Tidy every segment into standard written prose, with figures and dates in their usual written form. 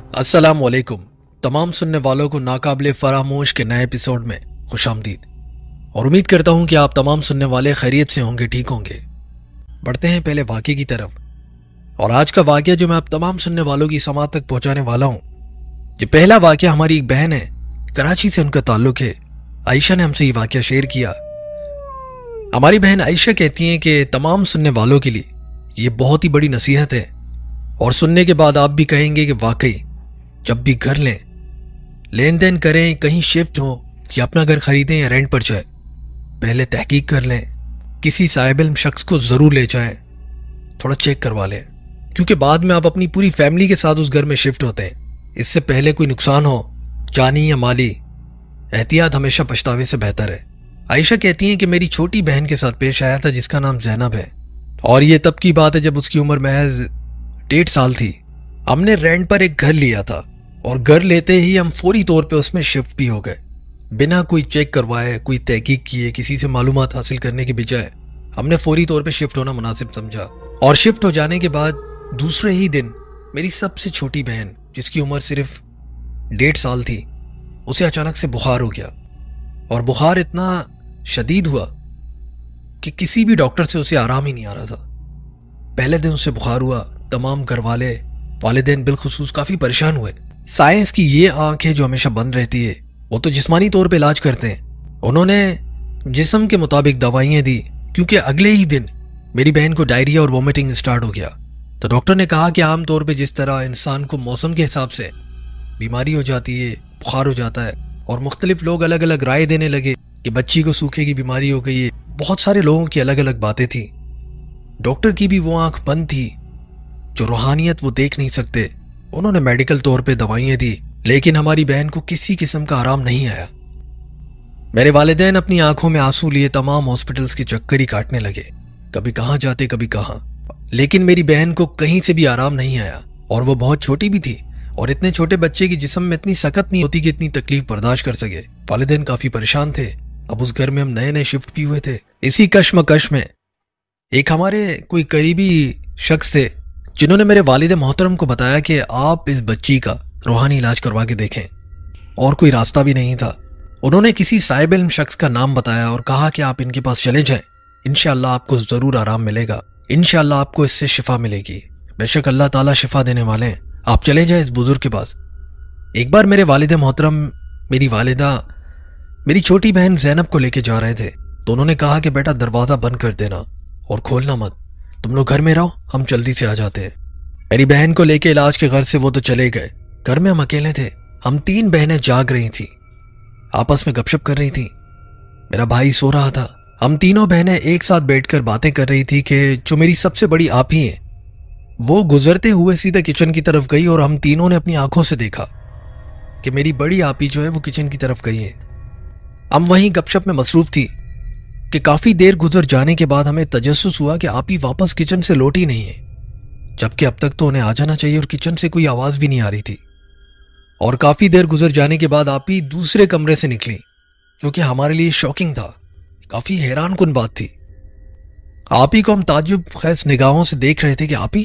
अस्सलामुअलैकुम तमाम सुनने वालों को नाकाबिले फरामोश के नए एपिसोड में खुशामदीद। और उम्मीद करता हूं कि आप तमाम सुनने वाले खैरियत से होंगे, ठीक होंगे। बढ़ते हैं पहले वाक़े की तरफ। और आज का वाक़या जो मैं आप तमाम सुनने वालों की समात तक पहुंचाने वाला हूं, ये पहला वाक़या हमारी एक बहन है, कराची से उनका ताल्लुक है। आयशा ने हमसे ये वाक़या शेयर किया। हमारी बहन आयशा कहती हैं कि तमाम सुनने वालों के लिए ये बहुत ही बड़ी नसीहत है, और सुनने के बाद आप भी कहेंगे कि वाकई जब भी घर लेन देन करें, कहीं शिफ्ट हो या अपना घर खरीदें या रेंट पर जाए, पहले तहकीक कर लें, किसी साहिब इल्म शख्स को जरूर ले जाएं, थोड़ा चेक करवा लें, क्योंकि बाद में आप अपनी पूरी फैमिली के साथ उस घर में शिफ्ट होते हैं। इससे पहले कोई नुकसान हो, जानी या माली, एहतियात हमेशा पछतावे से बेहतर है। आयशा कहती हैं कि मेरी छोटी बहन के साथ पेश आया था जिसका नाम जैनब है, और ये तब की बात है जब उसकी उम्र महज 1.5 साल थी। हमने रेंट पर एक घर लिया था और घर लेते ही हम फौरी तौर पे उसमें शिफ्ट भी हो गए, बिना कोई चेक करवाए, कोई तहकीक किए, किसी से मालूमात हासिल करने के बजाय हमने फौरी तौर पे शिफ्ट होना मुनासिब समझा। और शिफ्ट हो जाने के बाद दूसरे ही दिन मेरी सबसे छोटी बहन, जिसकी उम्र सिर्फ 1.5 साल थी, उसे अचानक से बुखार हो गया। और बुखार इतना शदीद हुआ कि किसी भी डॉक्टर से उसे आराम ही नहीं आ रहा था। पहले दिन उसे बुखार हुआ, तमाम घर वाले, वालिदैन बिलखुसूस काफी परेशान हुए। साइंस की ये आंख है जो हमेशा बंद रहती है, वो तो जिस्मानी तौर पे इलाज करते हैं। उन्होंने जिस्म के मुताबिक दवाइयां दी, क्योंकि अगले ही दिन मेरी बहन को डायरिया और वॉमिटिंग स्टार्ट हो गया। तो डॉक्टर ने कहा कि आमतौर पे जिस तरह इंसान को मौसम के हिसाब से बीमारी हो जाती है, बुखार हो जाता है, और मुख्तलिफ लोग अलग अलग राय देने लगे कि बच्ची को सूखे की बीमारी हो गई है। बहुत सारे लोगों की अलग अलग बातें थी। डॉक्टर की भी वो आंख बंद थी जो रूहानियत वो देख नहीं सकते। उन्होंने मेडिकल तौर पे दवाइयां दी, लेकिन हमारी बहन को किसी किस्म का आराम नहीं आया। मेरे वालिदैन अपनी आंखों में आंसू लिए तमाम हॉस्पिटल्स के चक्कर ही काटने लगे, कभी कहां जाते कभी कहां, लेकिन मेरी बहन को कहीं से भी आराम नहीं आया। और वो बहुत छोटी भी थी, और इतने छोटे बच्चे की जिस्म में इतनी सख्त नहीं होती कि इतनी तकलीफ बर्दाश्त कर सके। वालिदैन काफी परेशान थे। अब उस घर में हम नए नए शिफ्ट भी हुए थे। इसी कश्मकश में एक हमारे कोई करीबी शख्स थे जिन्होंने मेरे वालिद मोहतरम को बताया कि आप इस बच्ची का रूहानी इलाज करवा के देखें, और कोई रास्ता भी नहीं था। उन्होंने किसी साहिब इल्म शख्स का नाम बताया और कहा कि आप इनके पास चले जाएं, इंशाअल्लाह आपको जरूर आराम मिलेगा, इंशाअल्लाह आपको इससे शिफा मिलेगी। बेशक अल्लाह ताला शिफा देने वाले हैं, आप चले जाएं इस बुजुर्ग के पास। एक बार मेरे वालिद मोहतरम मेरी वालिदा मेरी छोटी बहन जैनब को लेके जा रहे थे, तो उन्होंने कहा कि बेटा दरवाजा बंद कर देना और खोलना मत, तुम लोग घर में रहो, हम जल्दी से आ जाते हैं। मेरी बहन को लेके इलाज के घर से वो तो चले गए। घर में हम अकेले थे। हम 3 बहनें जाग रही थी, आपस में गपशप कर रही थी। मेरा भाई सो रहा था। हम तीनों बहनें एक साथ बैठकर बातें कर रही थी कि जो मेरी सबसे बड़ी आपी है वो गुजरते हुए सीधे किचन की तरफ गई, और हम तीनों ने अपनी आंखों से देखा कि मेरी बड़ी आपी जो है वो किचन की तरफ गई है। हम वहीं गपशप में मसरूफ थी कि काफी देर गुजर जाने के बाद हमें तजस्सुस हुआ कि आपी वापस किचन से लौटी नहीं है, जबकि अब तक तो उन्हें आ जाना चाहिए और किचन से कोई आवाज भी नहीं आ रही थी। और काफी देर गुजर जाने के बाद आपी दूसरे कमरे से निकली, जो कि हमारे लिए शॉकिंग था, काफी हैरान कुन बात थी। आपी को हम ताज्जुब खैस निगाहों से देख रहे थे कि आपी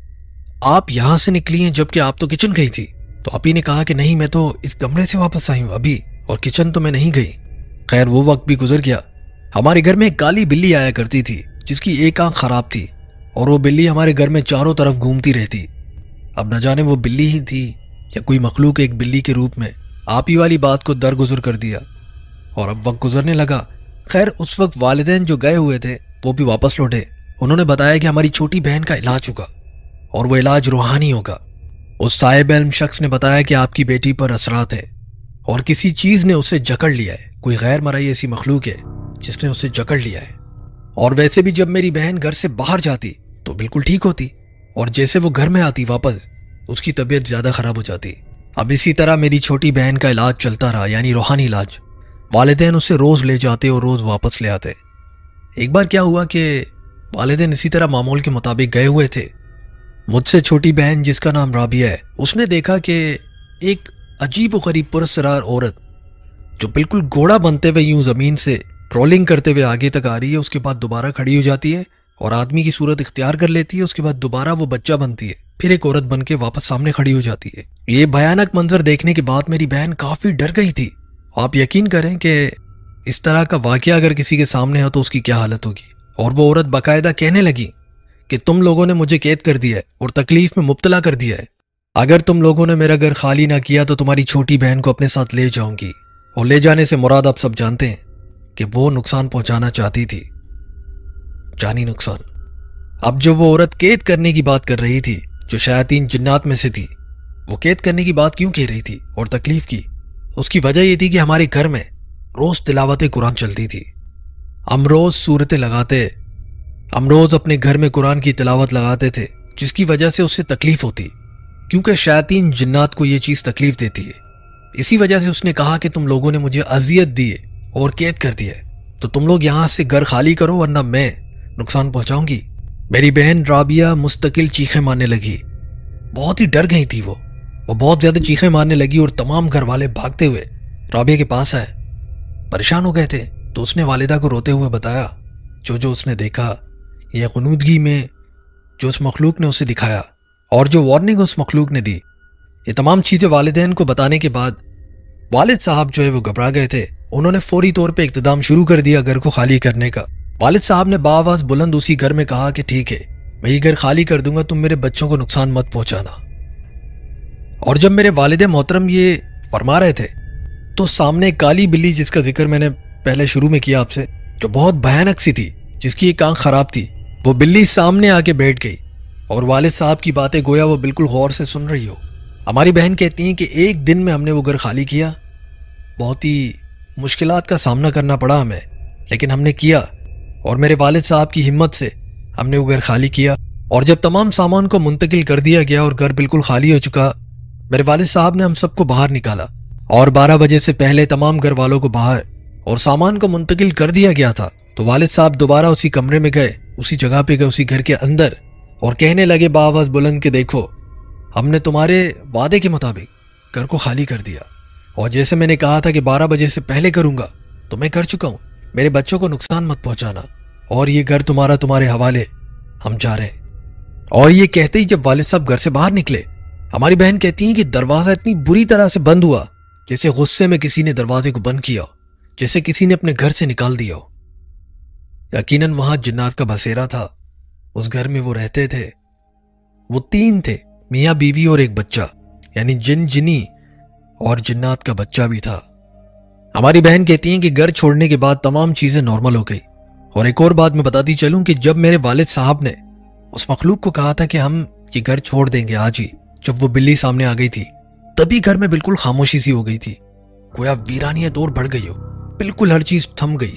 आप यहां से निकली हैं जबकि आप तो किचन गई थी। तो आपी ने कहा कि नहीं, मैं तो इस कमरे से वापस आई हूं अभी, और किचन तो मैं नहीं गई। खैर वो वक्त भी गुजर गया। हमारे घर में एक काली बिल्ली आया करती थी जिसकी एक आंख खराब थी, और वो बिल्ली हमारे घर में चारों तरफ घूमती रहती। अब न जाने वो बिल्ली ही थी या कोई मखलूक एक बिल्ली के रूप में आप ही वाली बात को दरगुजर कर दिया, और अब वक्त गुजरने लगा। खैर उस वक्त वालिदैन जो गए हुए थे वो भी वापस लौटे। उन्होंने बताया कि हमारी छोटी बहन का इलाज होगा, और वो इलाज रूहानी होगा। उस साहिब इल्म शख्स ने बताया कि आपकी बेटी पर असरात है, और किसी चीज ने उसे जकड़ लिया है, कोई गैर मराई ऐसी मखलूक है जिसने उसे जकड़ लिया है। और वैसे भी जब मेरी बहन घर से बाहर जाती तो बिल्कुल ठीक होती, और जैसे वो घर में आती वापस उसकी तबीयत ज्यादा खराब हो जाती। अब इसी तरह मेरी छोटी बहन का इलाज चलता रहा, यानी रूहानी इलाज। वालिदैन उसे रोज ले जाते और रोज वापस ले आते। एक बार क्या हुआ कि वालिदैन इसी तरह मामूल के मुताबिक गए हुए थे। मुझसे छोटी बहन जिसका नाम राबिया है, उसने देखा कि एक अजीब व गरीब पुरस्कार औरत जो बिल्कुल घोड़ा बनते हुए यूं जमीन से क्रॉलिंग करते हुए आगे तक आ रही है, उसके बाद दोबारा खड़ी हो जाती है और आदमी की सूरत इख्तियार कर लेती है, उसके बाद दोबारा वो बच्चा बनती है फिर एक औरत बन के वापस सामने खड़ी हो जाती है। ये भयानक मंजर देखने के बाद मेरी बहन काफी डर गई थी। आप यकीन करें कि इस तरह का वाकया अगर किसी के सामने हो तो उसकी क्या हालत होगी। और वो औरत बाकायदा कहने लगी कि तुम लोगों ने मुझे कैद कर दिया है और तकलीफ में मुब्तला कर दिया है। अगर तुम लोगों ने मेरा घर खाली ना किया तो तुम्हारी छोटी बहन को अपने साथ ले जाऊंगी। और ले जाने से मुराद आप सब जानते हैं कि वो नुकसान पहुंचाना चाहती थी, जानी नुकसान। अब जो वो औरत कैद करने की बात कर रही थी, जो शयातीन जिन्नात में से थी, वो कैद करने की बात क्यों कह रही थी और तकलीफ की? उसकी वजह यह थी कि हमारे घर में रोज तिलावत कुरान चलती थी। हम रोज सूरतें लगाते, हम रोज अपने घर में कुरान की तिलावत लगाते थे, जिसकी वजह से उससे तकलीफ होती, क्योंकि शयातीन जिन्नात को यह चीज तकलीफ देती है। इसी वजह से उसने कहा कि तुम लोगों ने मुझे अजियत दी है और कैद कर दिया है, तो तुम लोग यहां से घर खाली करो वरना मैं नुकसान पहुंचाऊंगी। मेरी बहन राबिया मुस्तकिल चीखें मारने लगी। बहुत ही डर गई थी वो बहुत ज्यादा चीखें मारने लगी और तमाम घर वाले भागते हुए राबिया के पास आए। परेशान हो गए थे तो उसने वालिदा को रोते हुए बताया जो उसने देखा, यह ग़ुनूदगी में जो उस मखलूक ने उसे दिखाया और जो वार्निंग उस मखलूक ने दी। ये तमाम चीजें वालिदैन को बताने के बाद वालिद साहब जो है वो घबरा गए थे। उन्होंने फौरी तौर पे इक़्तिदाम शुरू कर दिया घर को खाली करने का। वालिद साहब ने बाआवाज़ बुलंद उसी घर में कहा कि ठीक है, मैं ये घर खाली कर दूंगा, तुम मेरे बच्चों को नुकसान मत पहुंचाना। और जब मेरे वालिद मोहतरम ये फरमा रहे थे तो सामने एक काली बिल्ली, जिसका जिक्र मैंने पहले शुरू में किया आपसे, जो बहुत भयानक सी थी, जिसकी एक आंख खराब थी, वो बिल्ली सामने आके बैठ गई और वालिद साहब की बातें गोया वो बिल्कुल गौर से सुन रही हो। हमारी बहन कहती हैं कि एक दिन में हमने वो घर खाली किया। बहुत ही मुश्किलात का सामना करना पड़ा हमें, लेकिन हमने किया और मेरे वालिद साहब की हिम्मत से हमने वो घर खाली किया। और जब तमाम सामान को मुंतकिल कर दिया गया और घर बिल्कुल खाली हो चुका, मेरे वालिद साहब ने हम सबको बाहर निकाला और 12 बजे से पहले तमाम घर वालों को बाहर और सामान को मुंतकिल कर दिया गया था। तो वालिद साहब दोबारा उसी कमरे में गए, उसी जगह पे गए, उसी घर के अंदर, और कहने लगे बाआवाज़ बुलंद के देखो, हमने तुम्हारे वादे के मुताबिक घर को खाली कर दिया और जैसे मैंने कहा था कि 12 बजे से पहले करूंगा तो मैं कर चुका हूं। मेरे बच्चों को नुकसान मत पहुंचाना और ये घर तुम्हारे हवाले, हम जा रहे हैं। और ये कहते ही जब वालिद साहब घर से बाहर निकले, हमारी बहन कहती है कि दरवाजा इतनी बुरी तरह से बंद हुआ जैसे गुस्से में किसी ने दरवाजे को बंद किया, जैसे किसी ने अपने घर से निकाल दिया हो। यकीनन वहां जिन्नात का बसेरा था। उस घर में वो रहते थे। वो 3 थे, मियाँ बीवी और एक बच्चा, यानी जिनी और जिन्नात का बच्चा भी था। हमारी बहन कहती है कि घर छोड़ने के बाद तमाम चीजें नॉर्मल हो गई। और एक और बात मैं बताती चलूं कि जब मेरे वालिद साहब ने उस मखलूक को कहा था कि हम ये घर छोड़ देंगे आज ही, जब वो बिल्ली सामने आ गई थी, तभी घर में बिल्कुल खामोशी सी हो गई थी, गोया वीरानियत और बढ़ गई हो, बिल्कुल हर चीज थम गई।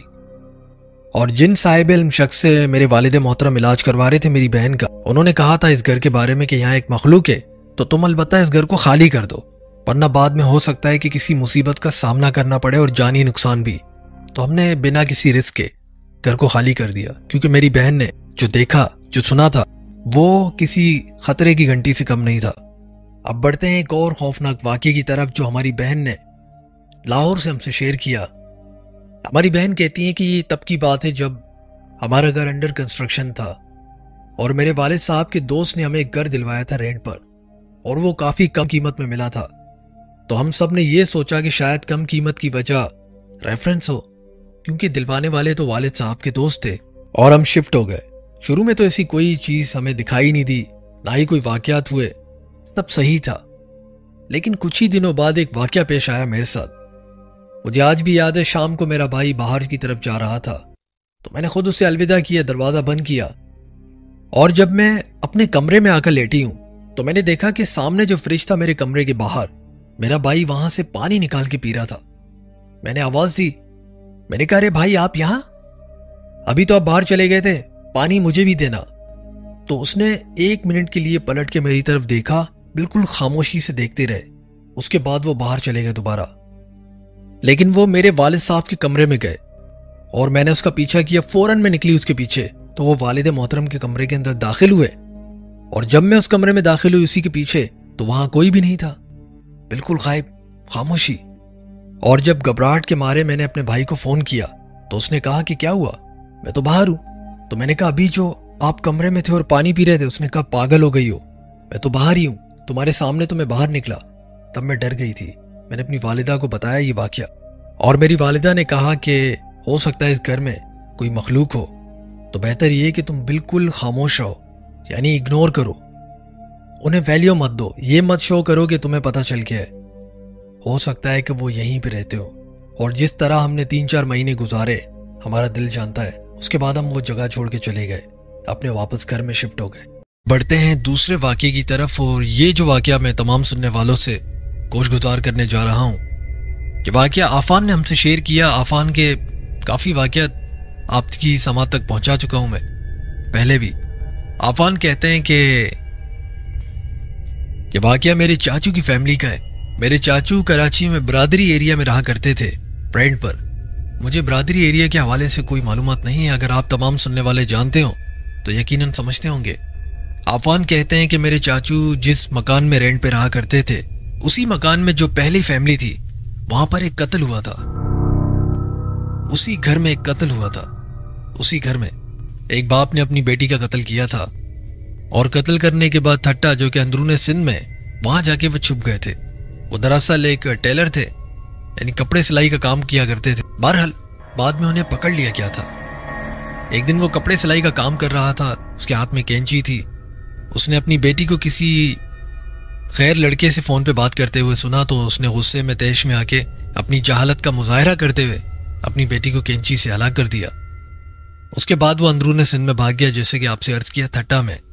और जिन साहिब इल्म शख्स से मेरे वालिद मोहतरम इलाज करवा रहे थे मेरी बहन का, उन्होंने कहा था इस घर के बारे में कि यहाँ एक मखलूक है, तो तुम अलबत्ता इस घर को खाली कर दो, वरना बाद में हो सकता है कि किसी मुसीबत का सामना करना पड़े और जानी नुकसान भी। तो हमने बिना किसी रिस्क के घर को खाली कर दिया, क्योंकि मेरी बहन ने जो देखा, जो सुना था, वो किसी खतरे की घंटी से कम नहीं था। अब बढ़ते हैं एक और खौफनाक वाकये की तरफ जो हमारी बहन ने लाहौर से हमसे शेयर किया। हमारी बहन कहती है कि ये तब की बात है जब हमारा घर अंडर कंस्ट्रक्शन था और मेरे वालिद साहब के दोस्त ने हमें एक घर दिलवाया था रेंट पर, और वो काफी कम कीमत में मिला था। तो हम सब ने ये सोचा कि शायद कम कीमत की वजह रेफरेंस हो, क्योंकि दिलवाने वाले तो वालिद साहब के दोस्त थे, और हम शिफ्ट हो गए। शुरू में तो ऐसी कोई चीज हमें दिखाई नहीं दी, ना ही कोई वाकयात हुए, सब सही था। लेकिन कुछ ही दिनों बाद एक वाकया पेश आया मेरे साथ। मुझे आज भी याद है, शाम को मेरा भाई बाहर की तरफ जा रहा था, तो मैंने खुद उसे अलविदा किया, दरवाजा बंद किया, और जब मैं अपने कमरे में आकर लेटी हूं तो मैंने देखा कि सामने जो फ्रिज था मेरे कमरे के बाहर, मेरा भाई वहां से पानी निकाल के पी रहा था। मैंने आवाज दी, मैंने कहा, अरे भाई आप यहां, अभी तो आप बाहर चले गए थे, पानी मुझे भी देना। तो उसने 1 मिनट के लिए पलट के मेरी तरफ देखा, बिल्कुल खामोशी से देखते रहे। उसके बाद वो बाहर चले गए दोबारा, लेकिन वो मेरे वालिद साहब के कमरे में गए और मैंने उसका पीछा किया। फौरन में निकली उसके पीछे, तो वो वालिद मोहतरम के कमरे के अंदर दाखिल हुए, और जब मैं उस कमरे में दाखिल हुई उसी के पीछे, तो वहां कोई भी नहीं था, बिल्कुल गायब, खामोशी। और जब घबराहट के मारे मैंने अपने भाई को फोन किया तो उसने कहा कि क्या हुआ, मैं तो बाहर हूं। तो मैंने कहा, अभी जो आप कमरे में थे और पानी पी रहे थे, उसने कहा पागल हो गई हो, मैं तो बाहर ही हूं, तुम्हारे सामने तो मैं बाहर निकला। तब मैं डर गई थी। मैंने अपनी वालिदा को बताया ये वाकया, और मेरी वालिदा ने कहा कि हो सकता है इस घर में कोई मखलूक हो, तो बेहतर ये कि तुम बिल्कुल खामोश रहो, यानी इग्नोर करो, उन्हें वैल्यू मत दो, ये मत शो करो कि तुम्हें पता चल गया है। हो सकता है कि वो यहीं पे रहते हो। और जिस तरह हमने 3-4 महीने गुजारे, हमारा दिल जानता है, उसके बाद हम वो जगह छोड़ के चले गए, अपने वापस घर में शिफ्ट हो गए। बढ़ते हैं दूसरे वाकये की तरफ, और ये जो वाकया मैं तमाम सुनने वालों से गोशगुजार करने जा रहा हूँ, ये वाकया आफान ने हमसे शेयर किया। आफान के काफ़ी वाकया आपकी समात तक पहुंचा चुका हूं मैं पहले भी। आफान कहते हैं कि ये वाकया मेरे चाचू की फैमिली का है। मेरे चाचू कराची में ब्रादरी एरिया में रहा करते थे, रेंट पर। मुझे ब्रादरी एरिया के हवाले से कोई मालूमात नहीं है, अगर आप तमाम सुनने वाले जानते हो तो यकीनन समझते होंगे। आफान कहते हैं कि मेरे चाचू जिस मकान में रेंट पे रहा करते थे, उसी मकान में जो पहली फैमिली थी, वहां पर एक कत्ल हुआ था। उसी घर में एक कत्ल हुआ था। उसी घर में एक बाप ने अपनी बेटी का कत्ल किया था, और कत्ल करने के बाद थट्टा, जो कि अंदरूने सिंध में, वहां जाके वो छुप गए थे। वो दरअसल एक टेलर थे, यानी कपड़े सिलाई का काम किया करते थे। बहरहाल बाद में उन्हें पकड़ लिया गया था। एक दिन वो कपड़े सिलाई का काम कर रहा था, उसके हाथ में कैंची थी। उसने अपनी बेटी को किसी गैर लड़के से फोन पे बात करते हुए सुना, तो उसने गुस्से में तेश में आके अपनी जहालत का मुजाहरा करते हुए अपनी बेटी को कैंची से हलाक कर दिया। उसके बाद वो अंदरूने सिंध में भाग गया, जैसे कि आपसे अर्ज किया, थट्टा में।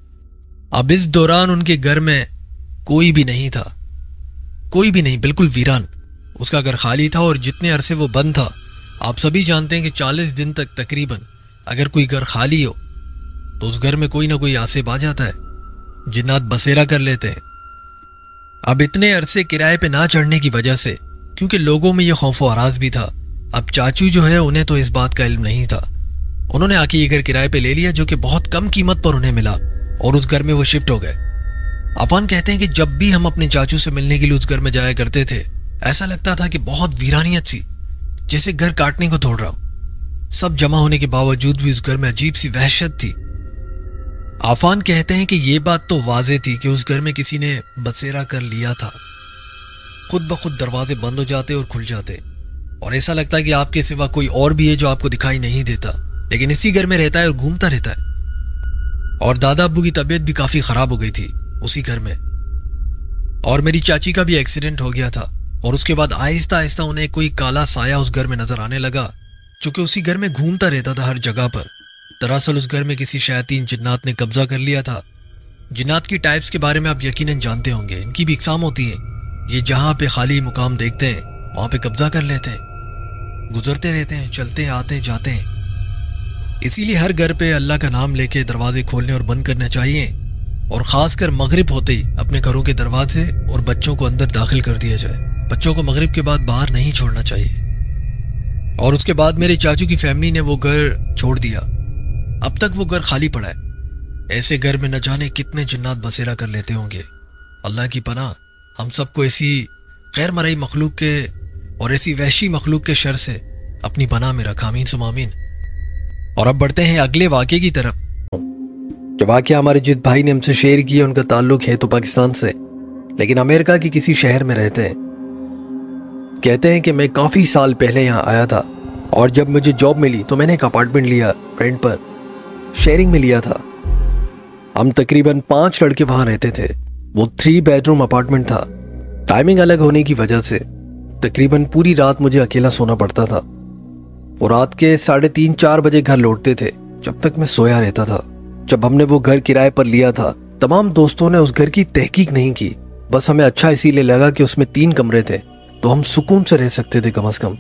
अब इस दौरान उनके घर में कोई भी नहीं था, कोई भी नहीं, बिल्कुल वीरान। उसका घर खाली था, और जितने अरसे वो बंद था, आप सभी जानते हैं कि 40 दिन तक तकरीबन अगर कोई घर खाली हो तो उस घर में कोई ना कोई आसिब आ जाता है, जिन्नात बसेरा कर लेते हैं। अब इतने अरसे किराए पे ना चढ़ने की वजह से, क्योंकि लोगों में यह खौफ व हरास भी था, अब चाचू जो है उन्हें तो इस बात का इल्म नहीं था। उन्होंने आके ये घर किराए पे ले लिया, जो कि बहुत कम कीमत पर उन्हें मिला, और उस घर में वो शिफ्ट हो गए। अफान कहते हैं कि जब भी हम अपने चाचू से मिलने के लिए उस घर में जाया करते थे, ऐसा लगता था कि बहुत वीरानियत सी, जैसे घर काटने को तोड़ रहा हूं। सब जमा होने के बावजूद भी उस घर में अजीब सी वहशत थी। आफान कहते हैं कि ये बात तो वाजे थी कि उस घर में किसी ने बसेरा कर लिया था। खुद ब खुद दरवाजे बंद हो जाते और खुल जाते, और ऐसा लगता है कि आपके सिवा कोई और भी है जो आपको दिखाई नहीं देता, लेकिन इसी घर में रहता है और घूमता रहता है। और दादा अब्बू की तबीयत भी काफी खराब हो गई थी उसी घर में, और मेरी चाची का भी एक्सीडेंट हो गया था। और उसके बाद आहिस्ता आहिस्ता उन्हें कोई काला साया उस घर में नजर आने लगा, जो कि उसी घर में घूमता रहता था हर जगह पर। दरअसल उस घर में किसी शैतान जिन्नात ने कब्जा कर लिया था। जिन्नात की टाइप्स के बारे में आप यकीनन जानते होंगे, इनकी भी इकसाम होती है। ये जहां पे खाली मुकाम देखते हैं वहां पे कब्जा कर लेते हैं, गुजरते रहते हैं, चलते हैं, आते जाते हैं। इसीलिए हर घर पे अल्लाह का नाम लेके दरवाजे खोलने और बंद करने चाहिए, और खासकर मगरिब होते ही अपने घरों के दरवाजे और बच्चों को अंदर दाखिल कर दिया जाए। बच्चों को मगरिब के बाद बाहर नहीं छोड़ना चाहिए। और उसके बाद मेरे चाचू की फैमिली ने वो घर छोड़ दिया। अब तक वो घर खाली पड़ा है। ऐसे घर में न जाने कितने जिन्नात बसेरा कर लेते होंगे। अल्लाह की पनाह हम सबको ऐसी गैर मरई मखलूक के और ऐसी वहशी मखलूक के शर से अपनी पनाह में रखा। आमीन सुम आमीन। और अब बढ़ते हैं अगले वाकये की तरफ। जो वाकया हमारे जित भाई ने हमसे शेयर किया, उनका ताल्लुक है तो पाकिस्तान से, लेकिन अमेरिका के किसी शहर में रहते हैं। कहते हैं कि मैं काफ़ी साल पहले यहाँ आया था, और जब मुझे जॉब मिली तो मैंने एक अपार्टमेंट लिया, रेंट पर, शेयरिंग में लिया था। हम तकरीबन 5 लड़के वहाँ रहते थे। वो 3 बेडरूम अपार्टमेंट था। टाइमिंग अलग होने की वजह से तकरीबन पूरी रात मुझे अकेला सोना पड़ता था, और रात के 3:30-4 बजे घर लौटते थे, जब तक मैं सोया रहता था। जब हमने वो घर किराए पर लिया था, तमाम दोस्तों ने उस घर की तहकीक नहीं की, बस हमें अच्छा इसीलिए लगा कि उसमें 3 कमरे थे तो हम सुकून से रह सकते थे कम से कम।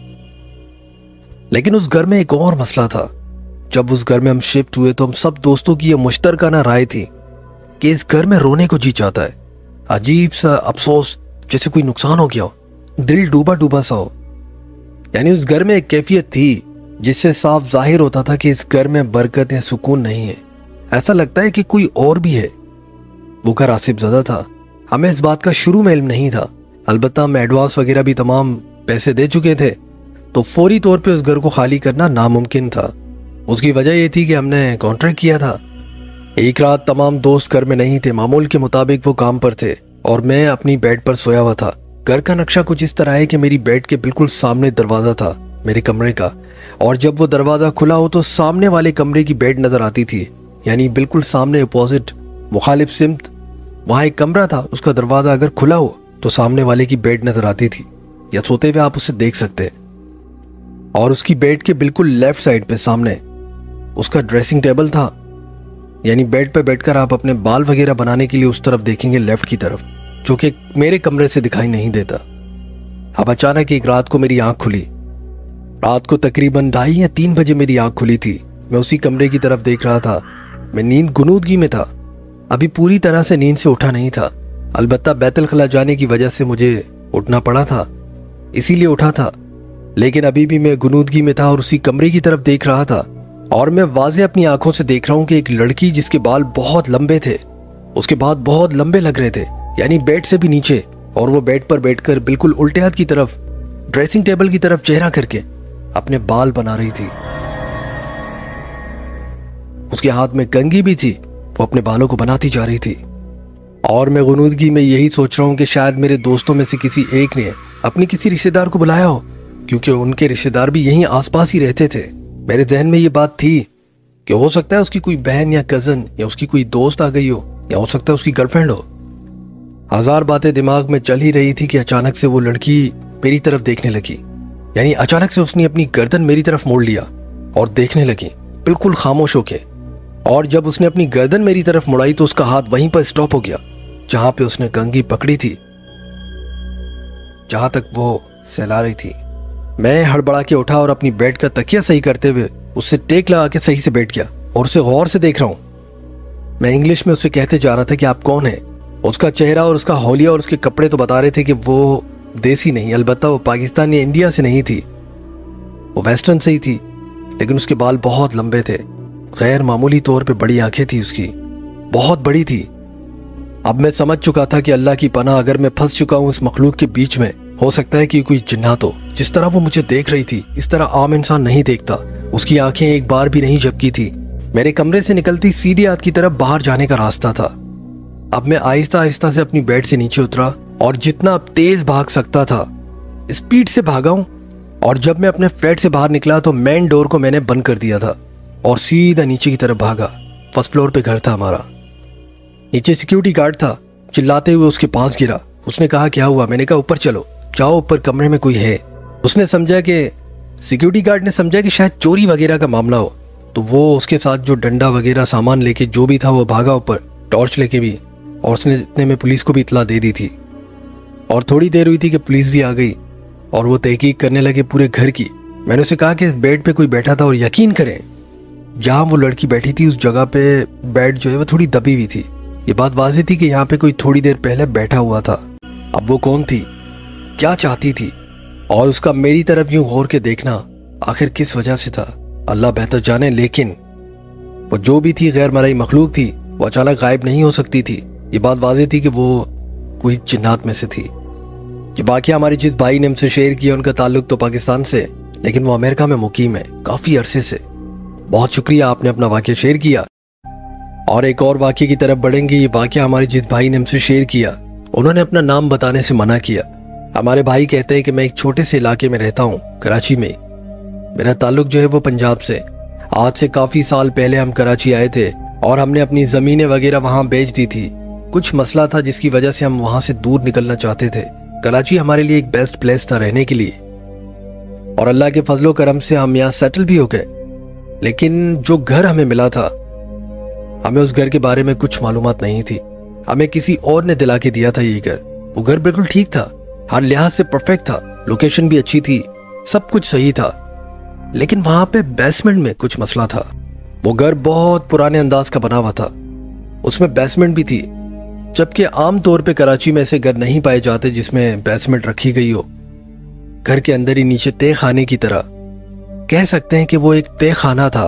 लेकिन उस घर में एक और मसला था। जब उस घर में हम शिफ्ट हुए तो हम सब दोस्तों की यह मुश्तरकाना राय थी कि इस घर में रोने को जी चाहता है। अजीब सा अफसोस, जैसे कोई नुकसान हो गया हो, दिल डूबा डूबा सा हो। यानी उस घर में एक कैफियत थी जिससे साफ जाहिर होता था कि इस घर में बरकत या सुकून नहीं है। ऐसा लगता है कि कोई और भी है। वो घर आसिफ ज़दा था। हमें इस बात का शुरू में इल्म नहीं था। अलबत्ता हम एडवांस वगैरह भी तमाम पैसे दे चुके थे, तो फौरी तौर पे उस घर को खाली करना नामुमकिन था। उसकी वजह यह थी कि हमने कॉन्ट्रैक्ट किया था एक रात तमाम दोस्त घर में नहीं थे। मामूल के मुताबिक वो काम पर थे और मैं अपनी बेड पर सोया हुआ था। घर का नक्शा कुछ इस तरह है कि मेरी बेड के बिल्कुल सामने दरवाजा था मेरे कमरे का, और जब वो दरवाजा खुला हो तो सामने वाले कमरे की बेड नजर आती थी, यानी बिल्कुल सामने अपोजिट मुखालिफ सिमत वहां एक कमरा था। उसका दरवाजा अगर खुला हो तो सामने वाले की बेड नजर आती थी, या सोते हुए आप उसे देख सकते हैं। और उसकी बेड के बिल्कुल लेफ्ट साइड पे सामने उसका ड्रेसिंग टेबल था, यानी बेड पे बैठकर आप अपने बाल वगैरह बनाने के लिए उस तरफ देखेंगे, लेफ्ट की तरफ, जो कि मेरे कमरे से दिखाई नहीं देता। अब अचानक एक रात को मेरी आंख खुली। रात को तकरीबन 2:30 या 3 बजे मेरी आंख खुली थी। मैं उसी कमरे की तरफ देख रहा था। मैं नींद गुनूदगी में था, अभी पूरी तरह से नींद से उठा नहीं था। अलबत्ता बैतुल खला जाने की वजह से मुझे उठना पड़ा था, इसीलिए उठा था, लेकिन अभी भी मैं गुनूदगी में था और उसी कमरे की तरफ देख रहा था। और मैं वाज़े अपनी आंखों से देख रहा हूं कि एक लड़की जिसके बाल बहुत लंबे थे, उसके बाद बहुत लंबे लग रहे थे, यानी बेड से भी नीचे, और वो बेड पर बैठकर बिल्कुल उल्टे हाथ की तरफ ड्रेसिंग टेबल की तरफ चेहरा करके अपने बाल बना रही थी। उसके हाथ में कंघी भी थी, वो अपने बालों को बनाती जा रही थी। और मैं गुनूदगी में यही सोच रहा हूं कि शायद मेरे दोस्तों में से किसी एक ने अपनी किसी रिश्तेदार को बुलाया हो, क्योंकि उनके रिश्तेदार भी यहीं आसपास ही रहते थे। मेरे जहन में ये बात थी कि हो सकता है उसकी कोई बहन या कजन या उसकी कोई दोस्त आ गई हो, या हो सकता है उसकी गर्लफ्रेंड हो। हजार बातें दिमाग में चल ही रही थी कि अचानक से वो लड़की मेरी तरफ देखने लगी, यानी अचानक से उसने अपनी गर्दन मेरी तरफ मोड़ लिया और देखने लगी बिल्कुल खामोश होके। और जब उसने अपनी गर्दन मेरी तरफ मुड़ाई तो उसका हाथ वहीं पर स्टॉप हो गया जहां पे उसने कंघी पकड़ी थी, जहां तक वो सहला रही थी। मैं हड़बड़ा के उठा और अपनी बेड का तकिया सही करते हुए उससे टेक लगा के सही से बैठ गया और उसे गौर से देख रहा हूं। मैं इंग्लिश में उससे कहते जा रहा था कि आप कौन है। उसका चेहरा और उसका हौलिया और उसके कपड़े तो बता रहे थे कि वो देसी नहीं, अलबत्ता वो पाकिस्तान या इंडिया से नहीं थी, वो वेस्टर्न से ही थी, लेकिन उसके बाल बहुत लंबे थे। गैर मामूली तौर पे बड़ी आंखें थी उसकी, बहुत बड़ी थी। अब मैं समझ चुका था कि अल्लाह की पनाह, अगर मैं फंस चुका हूं इस मखलूक के बीच में, हो सकता है कि कोई जिन्नात हो। जिस तरह वो मुझे देख रही थी इस तरह आम इंसान नहीं देखता। उसकी आंखें एक बार भी नहीं झपकी थी। मेरे कमरे से निकलती सीधी हाथ की तरफ बाहर जाने का रास्ता था। अब मैं आहिस्ता आहिस्ता से अपनी बेड से नीचे उतरा और जितना तेज भाग सकता था स्पीड से भागा हूं। और जब मैं अपने फ्लैट से बाहर निकला तो मेन डोर को मैंने बंद कर दिया था और सीधा नीचे की तरफ भागा। फर्स्ट फ्लोर पे घर था हमारा। नीचे सिक्योरिटी गार्ड था। चिल्लाते हुए उसके पास गिरा। उसने कहा क्या हुआ? मैंने कहा ऊपर चलो, जाओ ऊपर कमरे में कोई है। उसने समझा कि सिक्योरिटी गार्ड ने समझा कि शायद चोरी वगैरह का मामला हो, तो वो उसके साथ जो डंडा वगैरह सामान लेके जो भी था वो भागा ऊपर, टॉर्च लेके भी, और उसने इतने में पुलिस को भी इत्तला दे दी थी। और थोड़ी देर हुई थी कि पुलिस भी आ गई और वो तहकीक करने लगे पूरे घर की। मैंने उसे कहा कि इस बेड पे कोई बैठा था और यकीन करें जहां वो लड़की बैठी थी उस जगह पे बेड जो है वो थोड़ी दबी हुई थी। ये बात वाज़ेह थी कि यहाँ पे कोई थोड़ी देर पहले बैठा हुआ था। अब वो कौन थी, क्या चाहती थी, और उसका मेरी तरफ यूं गौर के देखना आखिर किस वजह से था, अल्लाह बेहतर जाने। लेकिन वो जो भी थी गैर मरई मखलूक थी, वो अचानक गायब नहीं हो सकती थी। ये बात वाज़ेह थी कि वो कोई जिन्नात में से थी। ये वाक़या हमारे जिस भाई ने हमसे शेयर किया उनका ताल्लुक तो पाकिस्तान से, लेकिन वो अमेरिका में मुकीम है काफ़ी अरसे से। बहुत शुक्रिया आपने अपना वाक़या शेयर किया। और एक और वाक़े की तरफ बढ़ेंगे। ये वाक़या हमारे जिस भाई ने हमसे शेयर किया, उन्होंने अपना नाम बताने से मना किया। हमारे भाई कहते हैं कि मैं एक छोटे से इलाके में रहता हूँ, कराची में। मेरा ताल्लुक जो है वो पंजाब से। आज से काफ़ी साल पहले हम कराची आए थे और हमने अपनी ज़मीनें वगैरह वहाँ बेच दी थी। कुछ मसला था जिसकी वजह से हम वहाँ से दूर निकलना चाहते थे। कराची हमारे लिए एक बेस्ट प्लेस था रहने के लिए, और अल्लाह के फजलो करम से हम यहाँ सेटल भी हो गए। लेकिन जो घर हमें मिला था, हमें उस घर के बारे में कुछ मालूमात नहीं थी। हमें किसी और ने दिला के दिया था ये घर। वो घर बिल्कुल ठीक था, हर लिहाज से परफेक्ट था, लोकेशन भी अच्छी थी, सब कुछ सही था। लेकिन वहां पे बेसमेंट में कुछ मसला था। वो घर बहुत पुराने अंदाज का बना हुआ था, उसमें बेसमेंट भी थी, जबकि आम तौर पे कराची में ऐसे घर नहीं पाए जाते जिसमें बेसमेंट रखी गई हो। घर के अंदर ही नीचे तय खाने की तरह कह सकते हैं कि वो एक तय खाना था।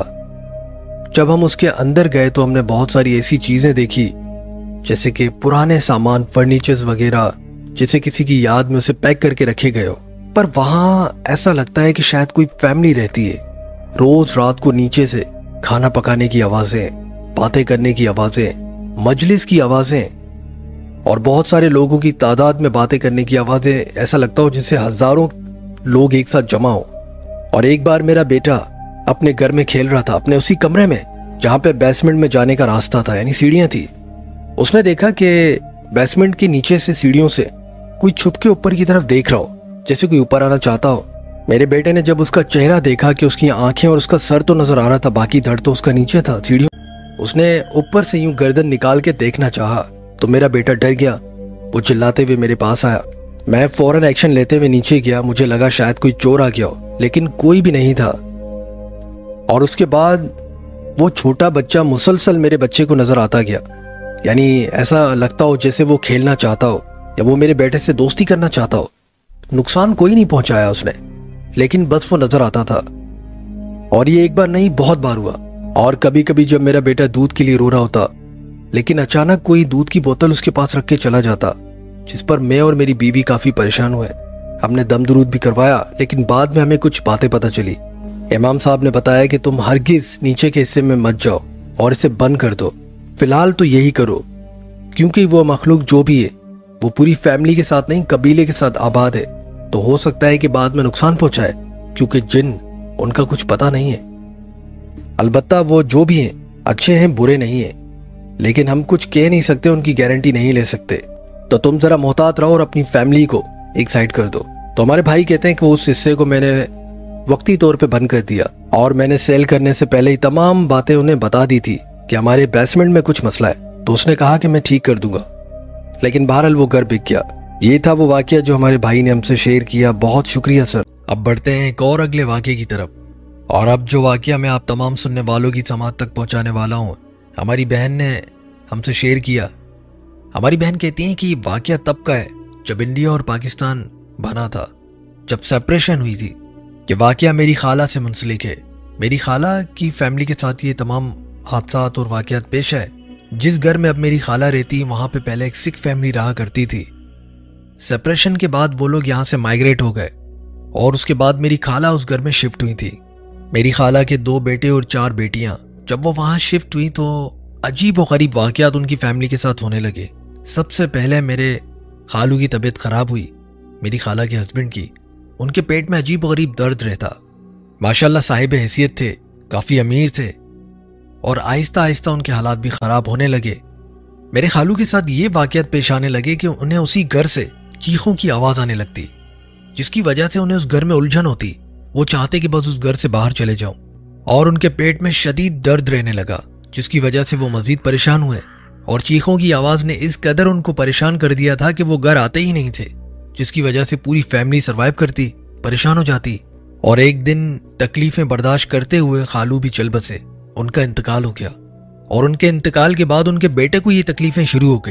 जब हम उसके अंदर गए तो हमने बहुत सारी ऐसी चीजें देखी जैसे कि पुराने सामान, फर्नीचर्स वगैरह, जैसे किसी की याद में उसे पैक करके रखे गए हो। पर वहां ऐसा लगता है कि शायद कोई फैमिली रहती है। रोज रात को नीचे से खाना पकाने की आवाजें, बातें करने की आवाजें, मजलिस की आवाजें और बहुत सारे लोगों की तादाद में बातें करने की आवाजें। ऐसा लगता हो जैसे हजारों लोग एक साथ जमा हो। और एक बार मेरा बेटा अपने घर में खेल रहा था, अपने उसी कमरे में जहां पे बेसमेंट में जाने का रास्ता था, यानी सीढ़ियां थी। उसने देखा कि बेसमेंट के नीचे से सीढ़ियों से कोई छुप के ऊपर की तरफ देख रहा हो, जैसे कोई ऊपर आना चाहता हो। मेरे बेटे ने जब उसका चेहरा देखा कि उसकी आंखें और उसका सर तो नजर आ रहा था, बाकी धड़ तो उसका नीचे था सीढ़ियों। उसने ऊपर से यूं गर्दन निकाल के देखना चाहा तो मेरा बेटा डर गया। वो चिल्लाते हुए मेरे पास आया। मैं फौरन एक्शन लेते हुए नीचे गया। मुझे लगा शायद कोई चोर आ गया हो, लेकिन कोई भी नहीं था। और उसके बाद वो छोटा बच्चा मुसलसल मेरे बच्चे को नजर आता गया, यानी ऐसा लगता हो जैसे वो खेलना चाहता हो या वो मेरे बेटे से दोस्ती करना चाहता हो। नुकसान कोई नहीं पहुंचाया उसने, लेकिन बस वो नजर आता था। और ये एक बार नहीं, बहुत बार हुआ। और कभी कभी जब मेरा बेटा दूध के लिए रो रहा होता, लेकिन अचानक कोई दूध की बोतल उसके पास रख के चला जाता, जिस पर मैं और मेरी बीवी काफी परेशान हुए। हमने दम दुरूद भी करवाया, लेकिन बाद में हमें कुछ बातें पता चली। इमाम साहब ने बताया कि तुम हरगिज नीचे के हिस्से में मत जाओ और इसे बंद कर दो। फिलहाल तो यही करो, क्योंकि वो मखलूक जो भी है वो पूरी फैमिली के साथ नहीं, कबीले के साथ आबाद है। तो हो सकता है कि बाद में नुकसान पहुंचाए, क्योंकि जिन उनका कुछ पता नहीं है। अलबत्ता वो जो भी हैं अच्छे हैं, बुरे नहीं है, लेकिन हम कुछ कह नहीं सकते, उनकी गारंटी नहीं ले सकते। तो तुम जरा मोहतात रहो और अपनी फैमिली को एक साइड कर दो। तो हमारे भाई कहते हैं कि उस हिस्से को मैंने वक्ती तौर पे बंद कर दिया और मैंने सेल करने से पहले ही तमाम बातें उन्हें बता दी थी कि हमारे बेसमेंट में कुछ मसला है। तो उसने कहा कि मैं ठीक कर दूंगा, लेकिन बहरहाल वो घर बिक गया। ये था वो वाकया जो हमारे भाई ने हमसे शेयर किया। बहुत शुक्रिया सर। अब बढ़ते हैं एक और अगले वाकये की तरफ। और अब जो वाकया मैं आप तमाम सुनने वालों की समात तक पहुंचाने वाला हूं, हमारी बहन ने हमसे शेयर किया। हमारी बहन कहती हैं कि वाकया तब का है जब इंडिया और पाकिस्तान बना था, जब सेपरेशन हुई थी। ये वाकया मेरी खाला से मुंसलिक है। मेरी खाला की फैमिली के साथ ये तमाम हादसात और वाकयात पेश है। जिस घर में अब मेरी खाला रहती, वहां पे पहले एक सिख फैमिली रहा करती थी। सेपरेशन के बाद वो लोग यहाँ से माइग्रेट हो गए और उसके बाद मेरी खाला उस घर में शिफ्ट हुई थी। मेरी खाला के 2 बेटे और 4 बेटियां। जब वो वहां शिफ्ट हुई तो अजीब और गरीब वाकयात उनकी फैमिली के साथ होने लगे। सबसे पहले मेरे खालू की तबीयत खराब हुई, मेरी खाला के हस्बैंड की। उनके पेट में अजीब और गरीब दर्द रहता। माशाल्लाह साहिब हैसियत थे, काफी अमीर थे, और आहिस्ता आहिस्ता उनके हालात भी खराब होने लगे। मेरे खालू के साथ ये वाकयात पेश आने लगे कि उन्हें उसी घर से चीखों की आवाज आने लगती, जिसकी वजह से उन्हें उस घर में उलझन होती। वो चाहते कि बस उस घर से बाहर चले जाऊं। और उनके पेट में शदीद दर्द रहने लगा, जिसकी वजह से वो मजीद परेशान हुए। और चीखों की आवाज ने इस कदर उनको परेशान कर दिया था कि वो घर आते ही नहीं थे, जिसकी वजह से पूरी फैमिली सरवाइव करती, परेशान हो जाती। और एक दिन तकलीफें बर्दाश्त करते हुए खालू भी चल बसे। उनका इंतकाल हो गया और उनके इंतकाल के बाद उनके बेटे को ये तकलीफें शुरू हो गई।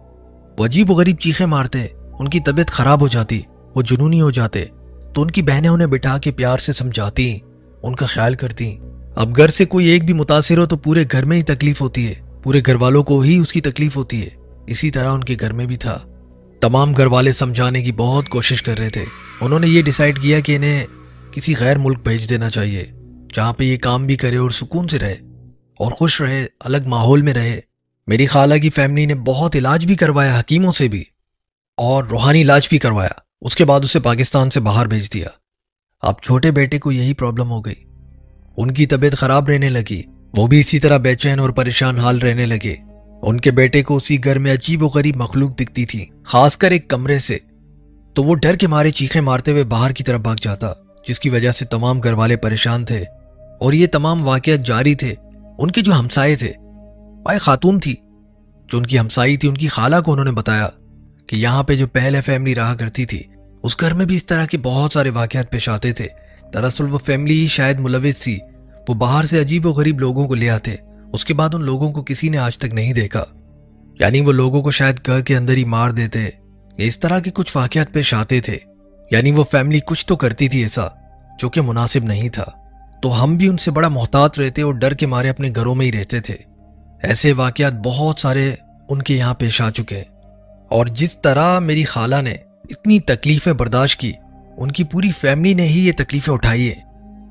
वो अजीब गरीब चीखें मारते, उनकी तबीयत खराब हो जाती, वो जुनूनी हो जाते। तो उनकी बहनें उन्हें बिठा के प्यार से समझाती, उनका ख्याल करती। अब घर से कोई एक भी मुतासिर हो तो पूरे घर में ही तकलीफ होती है, पूरे घर वालों को ही उसकी तकलीफ होती है। इसी तरह उनके घर में भी था। तमाम घर वाले समझाने की बहुत कोशिश कर रहे थे। उन्होंने ये डिसाइड किया कि इन्हें किसी गैर मुल्क भेज देना चाहिए, जहां पे ये काम भी करे और सुकून से रहे और खुश रहे, अलग माहौल में रहे। मेरी खाला की फैमिली ने बहुत इलाज भी करवाया, हकीमों से भी, और रूहानी इलाज भी करवाया। उसके बाद उसे पाकिस्तान से बाहर भेज दिया। अब छोटे बेटे को यही प्रॉब्लम हो गई, उनकी तबीयत खराब रहने लगी। वो भी इसी तरह बेचैन और परेशान हाल रहने लगे। उनके बेटे को उसी घर में अजीब व गरीब मखलूक दिखती थी, खासकर एक कमरे से। तो वो डर के मारे चीखें मारते हुए बाहर की तरफ भाग जाता, जिसकी वजह से तमाम घर वाले परेशान थे। और ये तमाम वाकयात जारी थे। उनके जो हमसाये थे, भाई खातून थी जो उनकी हमसाई थी, उनकी खाला को उन्होंने बताया कि यहाँ पे जो पहले फैमिली रहा करती थी, उस घर में भी इस तरह के बहुत सारे वाकयात पेश आते थे। दरअसल वो फैमिली ही शायद मुलविस थी। वो बाहर से अजीब व गरीब लोगों को ले आते, उसके बाद उन लोगों को किसी ने आज तक नहीं देखा। यानी वो लोगों को शायद घर के अंदर ही मार देते, या इस तरह के कुछ वाकयात पेश आते थे। यानी वो फैमिली कुछ तो करती थी ऐसा जो कि मुनासिब नहीं था। तो हम भी उनसे बड़ा मोहतात रहते और डर के मारे अपने घरों में ही रहते थे। ऐसे वाकयात बहुत सारे उनके यहाँ पेश आ चुके। और जिस तरह मेरी खाला ने इतनी तकलीफें बर्दाश्त की, उनकी पूरी फैमिली ने ही ये तकलीफें उठाई है।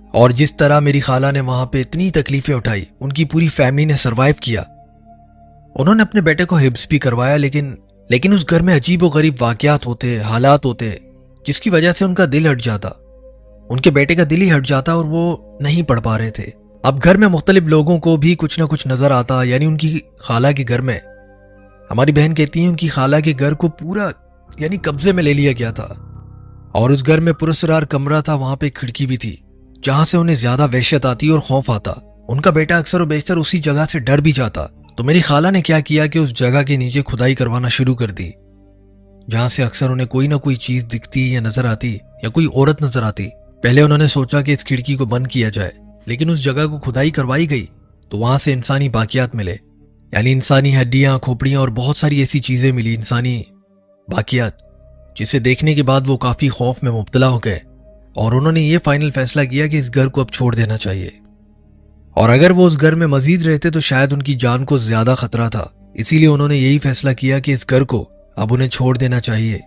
और जिस तरह मेरी खाला ने वहां पे इतनी तकलीफें उठाई, उनकी पूरी फैमिली ने सरवाइव किया। उन्होंने अपने बेटे को हिब्स भी करवाया, लेकिन उस घर में अजीबोगरीब वाकयात होते, हालात होते, जिसकी वजह से उनका दिल हट जाता। उनके बेटे का दिल ही हट जाता और वो नहीं पढ़ पा रहे थे। अब घर में मुख्तलिफ लोगों को भी कुछ ना कुछ नजर आता। यानी उनकी खाला के घर में, हमारी बहन कहती है, उनकी खाला के घर को पूरा यानी कब्जे में ले लिया गया था। और उस घर में पुरस्कार कमरा था, वहां पे एक खिड़की भी थी जहां से उन्हें ज्यादा वहशत आती और खौफ आता। उनका बेटा अक्सर और बेशतर उसी जगह से डर भी जाता। तो मेरी खाला ने क्या किया कि उस जगह के नीचे खुदाई करवाना शुरू कर दी, जहां से अक्सर उन्हें कोई ना कोई चीज दिखती या नजर आती या कोई औरत नजर आती। पहले उन्होंने सोचा कि इस खिड़की को बंद किया जाए, लेकिन उस जगह को खुदाई करवाई गई तो वहां से इंसानी बाकियात मिले। यानी इंसानी हड्डियां, खोपड़ियां और बहुत सारी ऐसी चीजें मिली, इंसानी बाकियात, जिसे देखने के बाद वो काफी खौफ में मुब्तला हो गए। और उन्होंने ये फाइनल फैसला किया कि इस घर को अब छोड़ देना चाहिए। और अगर वो उस घर में मजीद रहते तो शायद उनकी जान को ज्यादा खतरा था। इसीलिए उन्होंने यही फैसला किया कि इस घर को अब उन्हें छोड़ देना चाहिए।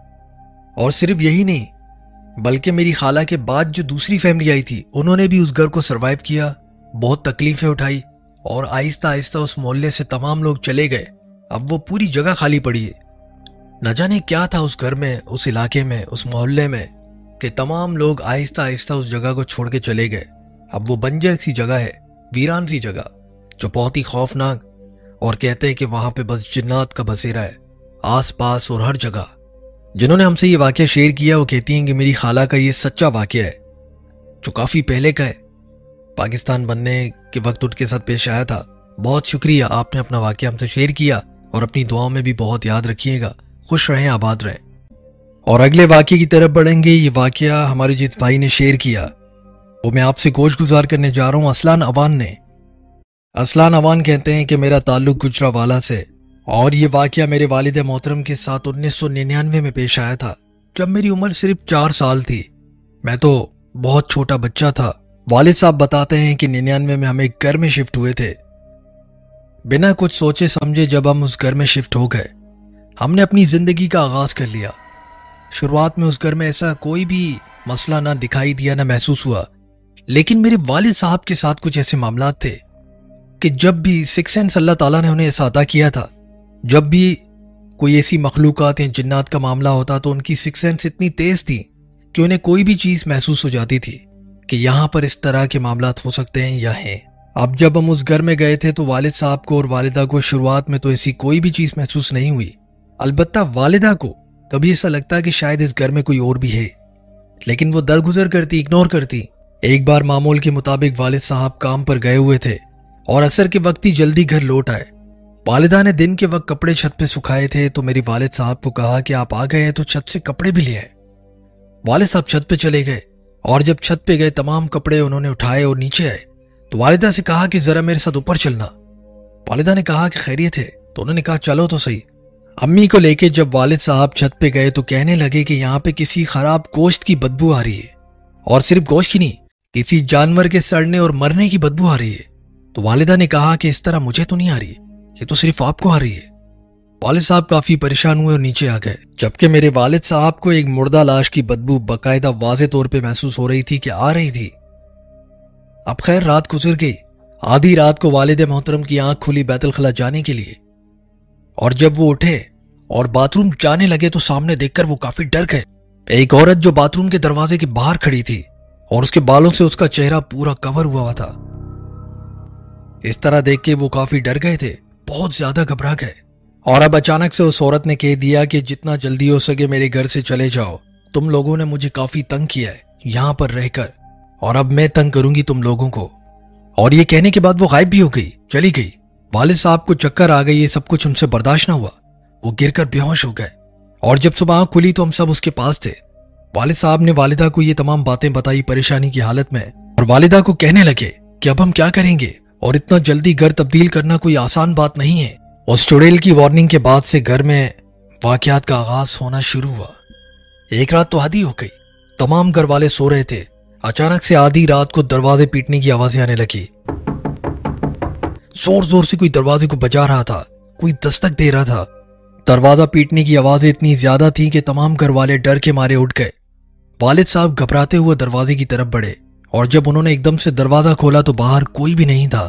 और सिर्फ यही नहीं, बल्कि मेरी खाला के बाद जो दूसरी फैमिली आई थी, उन्होंने भी उस घर को सरवाइव किया, बहुत तकलीफें उठाई और आहिस्ता आहिस्ता उस मोहल्ले से तमाम लोग चले गए। अब वो पूरी जगह खाली पड़ी है। न जाने क्या था उस घर में, उस इलाके में, उस मोहल्ले में, कि तमाम लोग आहिस्ता आहिस्ता उस जगह को छोड़ के चले गए। अब वो बंजर सी जगह है, वीरान सी जगह, जो बहुत ही खौफनाक, और कहते हैं कि वहां पे बस जिन्नात का बसेरा है आस पास और हर जगह। जिन्होंने हमसे ये वाकया शेयर किया वो कहती हैं कि मेरी खाला का ये सच्चा वाकया है, जो काफी पहले का है, पाकिस्तान बनने के वक्त उनके साथ पेश आया था। बहुत शुक्रिया, आपने अपना वाकया हमसे शेयर किया और अपनी दुआओं में भी बहुत याद रखिएगा। खुश रहें, आबाद रहें। और अगले वाकये की तरफ बढ़ेंगे। ये वाकया हमारे जिस भाई ने शेयर किया वो मैं आपसे गोश गुजार करने जा रहा हूं, असलान अवान ने। असलान अवान कहते हैं कि मेरा ताल्लुक गुजरावाला से, और ये वाकया मेरे वालिद मोहतरम के साथ 1999 में पेश आया था, जब मेरी उम्र सिर्फ 4 साल थी। मैं तो बहुत छोटा बच्चा था। वालिद साहब बताते हैं कि 99 में हम एक घर में शिफ्ट हुए थे। बिना कुछ सोचे समझे जब हम उस घर में शिफ्ट हो गए, हमने अपनी जिंदगी का आगाज कर लिया। शुरुआत में उस घर में ऐसा कोई भी मसला ना दिखाई दिया, ना महसूस हुआ, लेकिन मेरे वालिद साहब के साथ कुछ ऐसे मामलात थे कि जब भी सिक्स सेंस अल्लाह ताला ने उन्हें ऐसा अता किया था, जब भी कोई ऐसी मखलूकात या जिन्नात का मामला होता तो उनकी सिक्स सेंस इतनी तेज थी कि उन्हें कोई भी चीज महसूस हो जाती थी कि यहां पर इस तरह के मामलात हो सकते हैं या हैं। अब जब हम उस घर में गए थे तो वालिद साहब को और वालिदा को शुरुआत में तो ऐसी कोई भी चीज महसूस नहीं हुई। अलबत्ता वालिदा को कभी ऐसा लगता कि शायद इस घर में कोई और भी है, लेकिन वो दरगुजर करती, इग्नोर करती। एक बार मामूल के मुताबिक वालिद साहब काम पर गए हुए थे और असर के वक्त ही जल्दी घर लौट आए। वालिदा ने दिन के वक्त कपड़े छत पे सुखाए थे तो मेरी वालिद साहब को कहा कि आप आ गए हैं तो छत से कपड़े भी ले आए। वालिद साहब छत पे चले गए और जब छत पे गए तमाम कपड़े उन्होंने उठाए और नीचे आए तो वालिदा से कहा कि जरा मेरे साथ ऊपर चलना। वालिदा ने कहा कि खैरियत है, तो उन्होंने कहा चलो तो सही। अम्मी को लेके जब वालिद साहब छत पे गए तो कहने लगे कि यहाँ पे किसी खराब गोश्त की बदबू आ रही है, और सिर्फ गोश्त की नहीं, किसी जानवर के सड़ने और मरने की बदबू आ रही है। तो वालिदा ने कहा कि इस तरह मुझे तो नहीं आ रही, ये तो सिर्फ आपको आ रही है। वालिद साहब काफी परेशान हुए और नीचे आ गए, जबकि मेरे वालिद साहब को एक मुर्दा लाश की बदबू बाकायदा वाज़े तौर पे महसूस हो रही थी कि आ रही थी। अब खैर रात गुजर गई। आधी रात को वालिद मोहतरम की आंख खुली बैतुल खला जाने के लिए, और जब वो उठे और बाथरूम जाने लगे तो सामने देखकर वो काफी डर गए। एक औरत जो बाथरूम के दरवाजे के बाहर खड़ी थी और उसके बालों से उसका चेहरा पूरा कवर हुआ था। इस तरह देख के वो काफी डर गए थे, बहुत ज्यादा घबरा गए। और अब अचानक से उस औरत ने कह दिया कि जितना जल्दी हो सके मेरे घर से चले जाओ, तुम लोगों ने मुझे काफी तंग किया है यहां पर रहकर, और अब मैं तंग करूंगी तुम लोगों को। और ये कहने के बाद वो गायब भी हो गई, चली गई। वालिद साहब को चक्कर आ गई, ये सब कुछ उनसे बर्दाश्त ना हुआ, वो गिरकर बेहोश हो गए। और जब सुबह आंख खुली तो हम सब उसके पास थे। वालिद साहब ने वालिदा को ये तमाम बातें बताई परेशानी की हालत में, और वालिदा को कहने लगे कि अब हम क्या करेंगे, और इतना जल्दी घर तब्दील करना कोई आसान बात नहीं है। उस चुड़ैल की वार्निंग के बाद से घर में वाकयात का आगाज होना शुरू हुआ। एक रात तो आधी हो गई, तमाम घर वाले सो रहे थे। अचानक से आधी रात को दरवाजे पीटने की आवाजें आने लगी। जोर जोर से कोई दरवाजे को बजा रहा था, कोई दस्तक दे रहा था। दरवाजा पीटने की आवाजें इतनी ज्यादा थी कि तमाम घर वाले डर के मारे उठ गए। वालिद साहब घबराते हुए दरवाजे की तरफ बढ़े, और जब उन्होंने एकदम से दरवाजा खोला तो बाहर कोई भी नहीं था।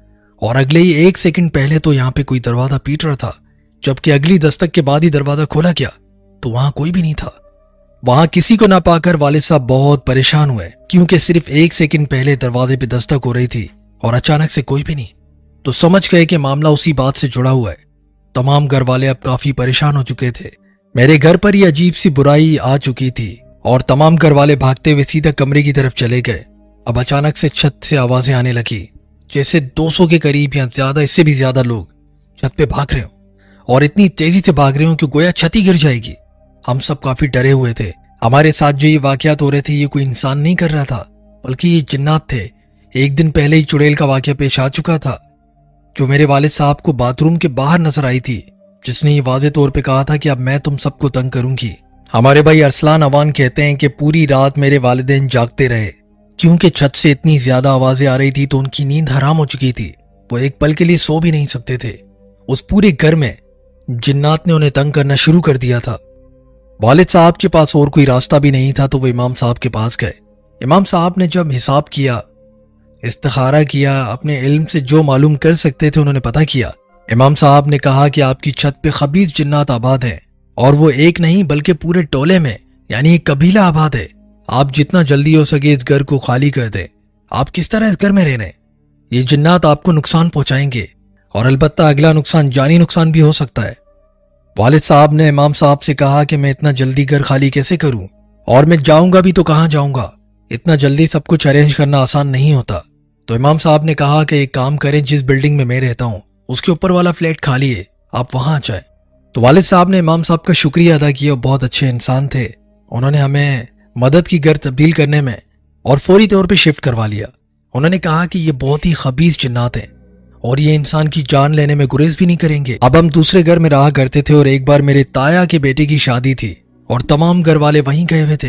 और अगले ही 1 सेकंड पहले तो यहाँ पे कोई दरवाजा पीट रहा था, जबकि अगली दस्तक के बाद ही दरवाजा खोला गया तो वहां कोई भी नहीं था। वहां किसी को ना पाकर वालिद साहब बहुत परेशान हुए, क्योंकि सिर्फ 1 सेकंड पहले दरवाजे पे दस्तक हो रही थी और अचानक से कोई भी नहीं। तो समझ गए कि मामला उसी बात से जुड़ा हुआ है। तमाम घर वाले अब काफी परेशान हो चुके थे। मेरे घर पर यह अजीब सी बुराई आ चुकी थी और तमाम घर वाले भागते हुए सीधा कमरे की तरफ चले गए। अब अचानक से छत से आवाजें आने लगी, जैसे 200 के करीब या ज्यादा, इससे भी ज्यादा लोग छत पे भाग रहे हो और इतनी तेजी से भाग रहे हो कि गोया छत ही गिर जाएगी। हम सब काफी डरे हुए थे। हमारे साथ जो ये वाकयात हो रहे थे ये कोई इंसान नहीं कर रहा था, बल्कि ये जिन्नात थे। एक दिन पहले ही चुड़ैल का वाकया पेश आ चुका था, जो मेरे वालिद साहब को बाथरूम के बाहर नजर आई थी, जिसने ये वाज़े तौर पे कहा था कि अब मैं तुम सबको तंग करूंगी। हमारे भाई अरसलान अवान कहते हैं कि पूरी रात मेरे वालिदैन जागते रहे, क्योंकि छत से इतनी ज्यादा आवाजें आ रही थी तो उनकी नींद हराम हो चुकी थी। वो एक पल के लिए सो भी नहीं सकते थे। उस पूरे घर में जिन्नात ने उन्हें तंग करना शुरू कर दिया था। वालिद साहब के पास और कोई रास्ता भी नहीं था तो वो इमाम साहब के पास गए। इमाम साहब ने जब हिसाब किया, इस्तिखारा किया, अपने इल्म से जो मालूम कर सकते थे उन्होंने पता किया। इमाम साहब ने कहा कि आपकी छत पे खबीस जिन्नात आबाद हैं, और वो एक नहीं बल्कि पूरे टोले में, यानी एक कबीला आबाद है। आप जितना जल्दी हो सके इस घर को खाली कर दें। आप किस तरह इस घर में रहने, ये जिन्नात आपको नुकसान पहुंचाएंगे, और अलबत्ता अगला नुकसान जानी नुकसान भी हो सकता है। वालिद साहब ने इमाम साहब से कहा कि मैं इतना जल्दी घर खाली कैसे करूं, और मैं जाऊंगा भी तो कहां जाऊंगा, इतना जल्दी सब कुछ अरेंज करना आसान नहीं होता। तो इमाम साहब ने कहा कि एक काम करें, जिस बिल्डिंग में मैं रहता हूं उसके ऊपर वाला फ्लैट खाली है, आप वहां आ जाए। तो वालिद साहब ने इमाम साहब का शुक्रिया अदा किया। बहुत अच्छे इंसान थे, उन्होंने हमें मदद की घर तब्दील करने में और फौरी तौर पे शिफ्ट करवा लिया। उन्होंने कहा कि ये बहुत ही खबीस जिन्नात हैं और ये इंसान की जान लेने में गुरेज भी नहीं करेंगे। अब हम दूसरे घर में रहा करते थे और एक बार मेरे ताया के बेटे की शादी थी और तमाम घर वाले वहीं गए हुए थे।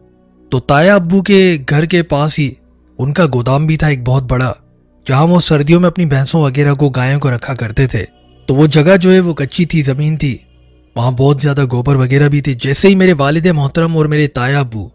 तो ताया अब्बू के घर के पास ही उनका गोदाम भी था, एक बहुत बड़ा, जहां वो सर्दियों में अपनी भैंसों वगैरह को, गायों को रखा करते थे। तो वो जगह जो है वो कच्ची थी, जमीन थी, वहां बहुत ज्यादा गोबर वगैरह भी थे। जैसे ही मेरे वालिद मोहतरम और मेरे ताया अब्बू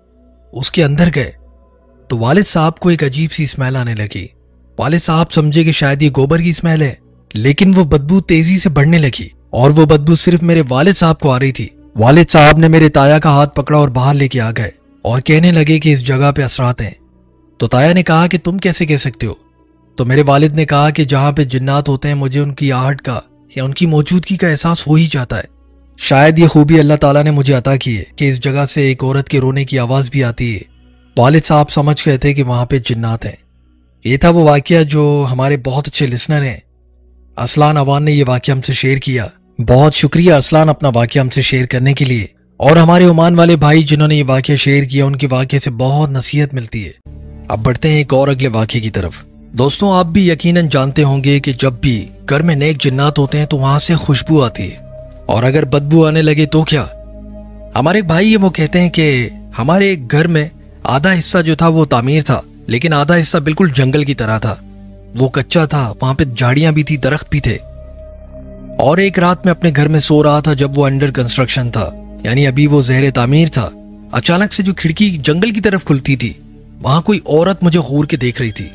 उसके अंदर गए तो वालिद साहब को एक अजीब सी स्मेल आने लगी। वालिद साहब समझे कि शायद ये गोबर की स्मेल है, लेकिन वो बदबू तेजी से बढ़ने लगी और वो बदबू सिर्फ मेरे वालिद साहब को आ रही थी। वालिद साहब ने मेरे ताया का हाथ पकड़ा और बाहर लेके आ गए और कहने लगे कि इस जगह पे असरात हैं। तो ताया ने कहा कि तुम कैसे कह सकते हो? तो मेरे वालिद ने कहा कि जहां पे जिन्नात होते हैं मुझे उनकी आहट का या उनकी मौजूदगी का एहसास हो ही जाता है। शायद ये खूबी अल्लाह ताला ने मुझे अता की है कि इस जगह से एक औरत के रोने की आवाज भी आती है। वालिद साहब समझ गए थे कि वहां पे जिन्नात हैं। ये था वो वाकया जो हमारे बहुत अच्छे लिसनर हैं असलान अवान ने ये वाकया हमसे शेयर किया। बहुत शुक्रिया असलान अपना वाकया हमसे शेयर करने के लिए, और हमारे ओमान वाले भाई जिन्होंने ये वाकया शेयर किया उनके वाकये से बहुत नसीहत मिलती है। अब बढ़ते हैं एक और अगले वाकये की तरफ। दोस्तों, आप भी यकीनन जानते होंगे कि जब भी घर में नेक जिन्नात होते हैं तो वहां से खुशबू आती है, और अगर बदबू आने लगे तो क्या। हमारे एक भाई है वो कहते हैं कि हमारे एक घर में आधा हिस्सा जो था वो तामीर था, लेकिन आधा हिस्सा बिल्कुल जंगल की तरह था। वो कच्चा था, वहां पे झाड़ियां भी थी, दरख्त भी थे। और एक रात में अपने घर में सो रहा था जब वो अंडर कंस्ट्रक्शन था, यानी अभी वो ज़ेरे तामीर था। अचानक से जो खिड़की जंगल की तरफ खुलती थी, वहां कोई औरत मुझे घूर के देख रही थी,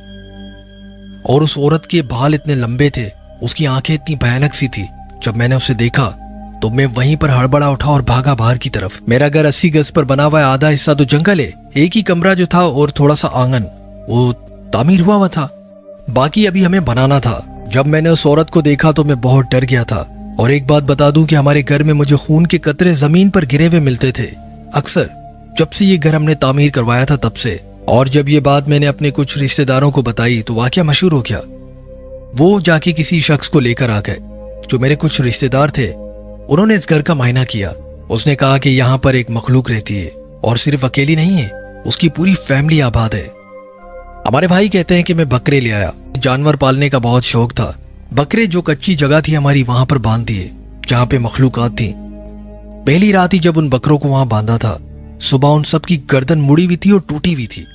और उस औरत के बाल इतने लंबे थे, उसकी आंखें इतनी भयानक सी थी। जब मैंने उसे देखा तो मैं वहीं पर हड़बड़ा उठा और भागा बाहर की तरफ। मेरा घर 80 गज पर बना हुआ है, आधा हिस्सा तो जंगल है, एक ही कमरा जो था और थोड़ा सा आंगन वो तामीर हुआ था, बाकी अभी हमें बनाना था। जब मैंने उस औरत को देखा तो मैं बहुत डर गया था। और एक बात बता दूं कि हमारे घर में मुझे खून के कतरे जमीन पर गिरे हुए मिलते थे अक्सर, जब से ये घर हमने तामीर करवाया था तब से। और जब ये बात मैंने अपने कुछ रिश्तेदारों को बताई तो वाकया मशहूर हो गया। वो जाके किसी शख्स को लेकर आ गए, जो मेरे कुछ रिश्तेदार थे। उन्होंने इस घर का मायना किया। उसने कहा कि यहाँ पर एक मखलूक रहती है, और सिर्फ अकेली नहीं है, उसकी पूरी फैमिली आबाद है। हमारे भाई कहते हैं कि मैं बकरे ले आया। जानवर पालने का बहुत शौक था। बकरे जो कच्ची जगह थी हमारी वहां पर बांध दिए जहां पे मखलूकात थी। पहली रात ही जब उन बकरों को वहां बांधा था, सुबह उन सब की गर्दन मुड़ी हुई थी और टूटी हुई थी।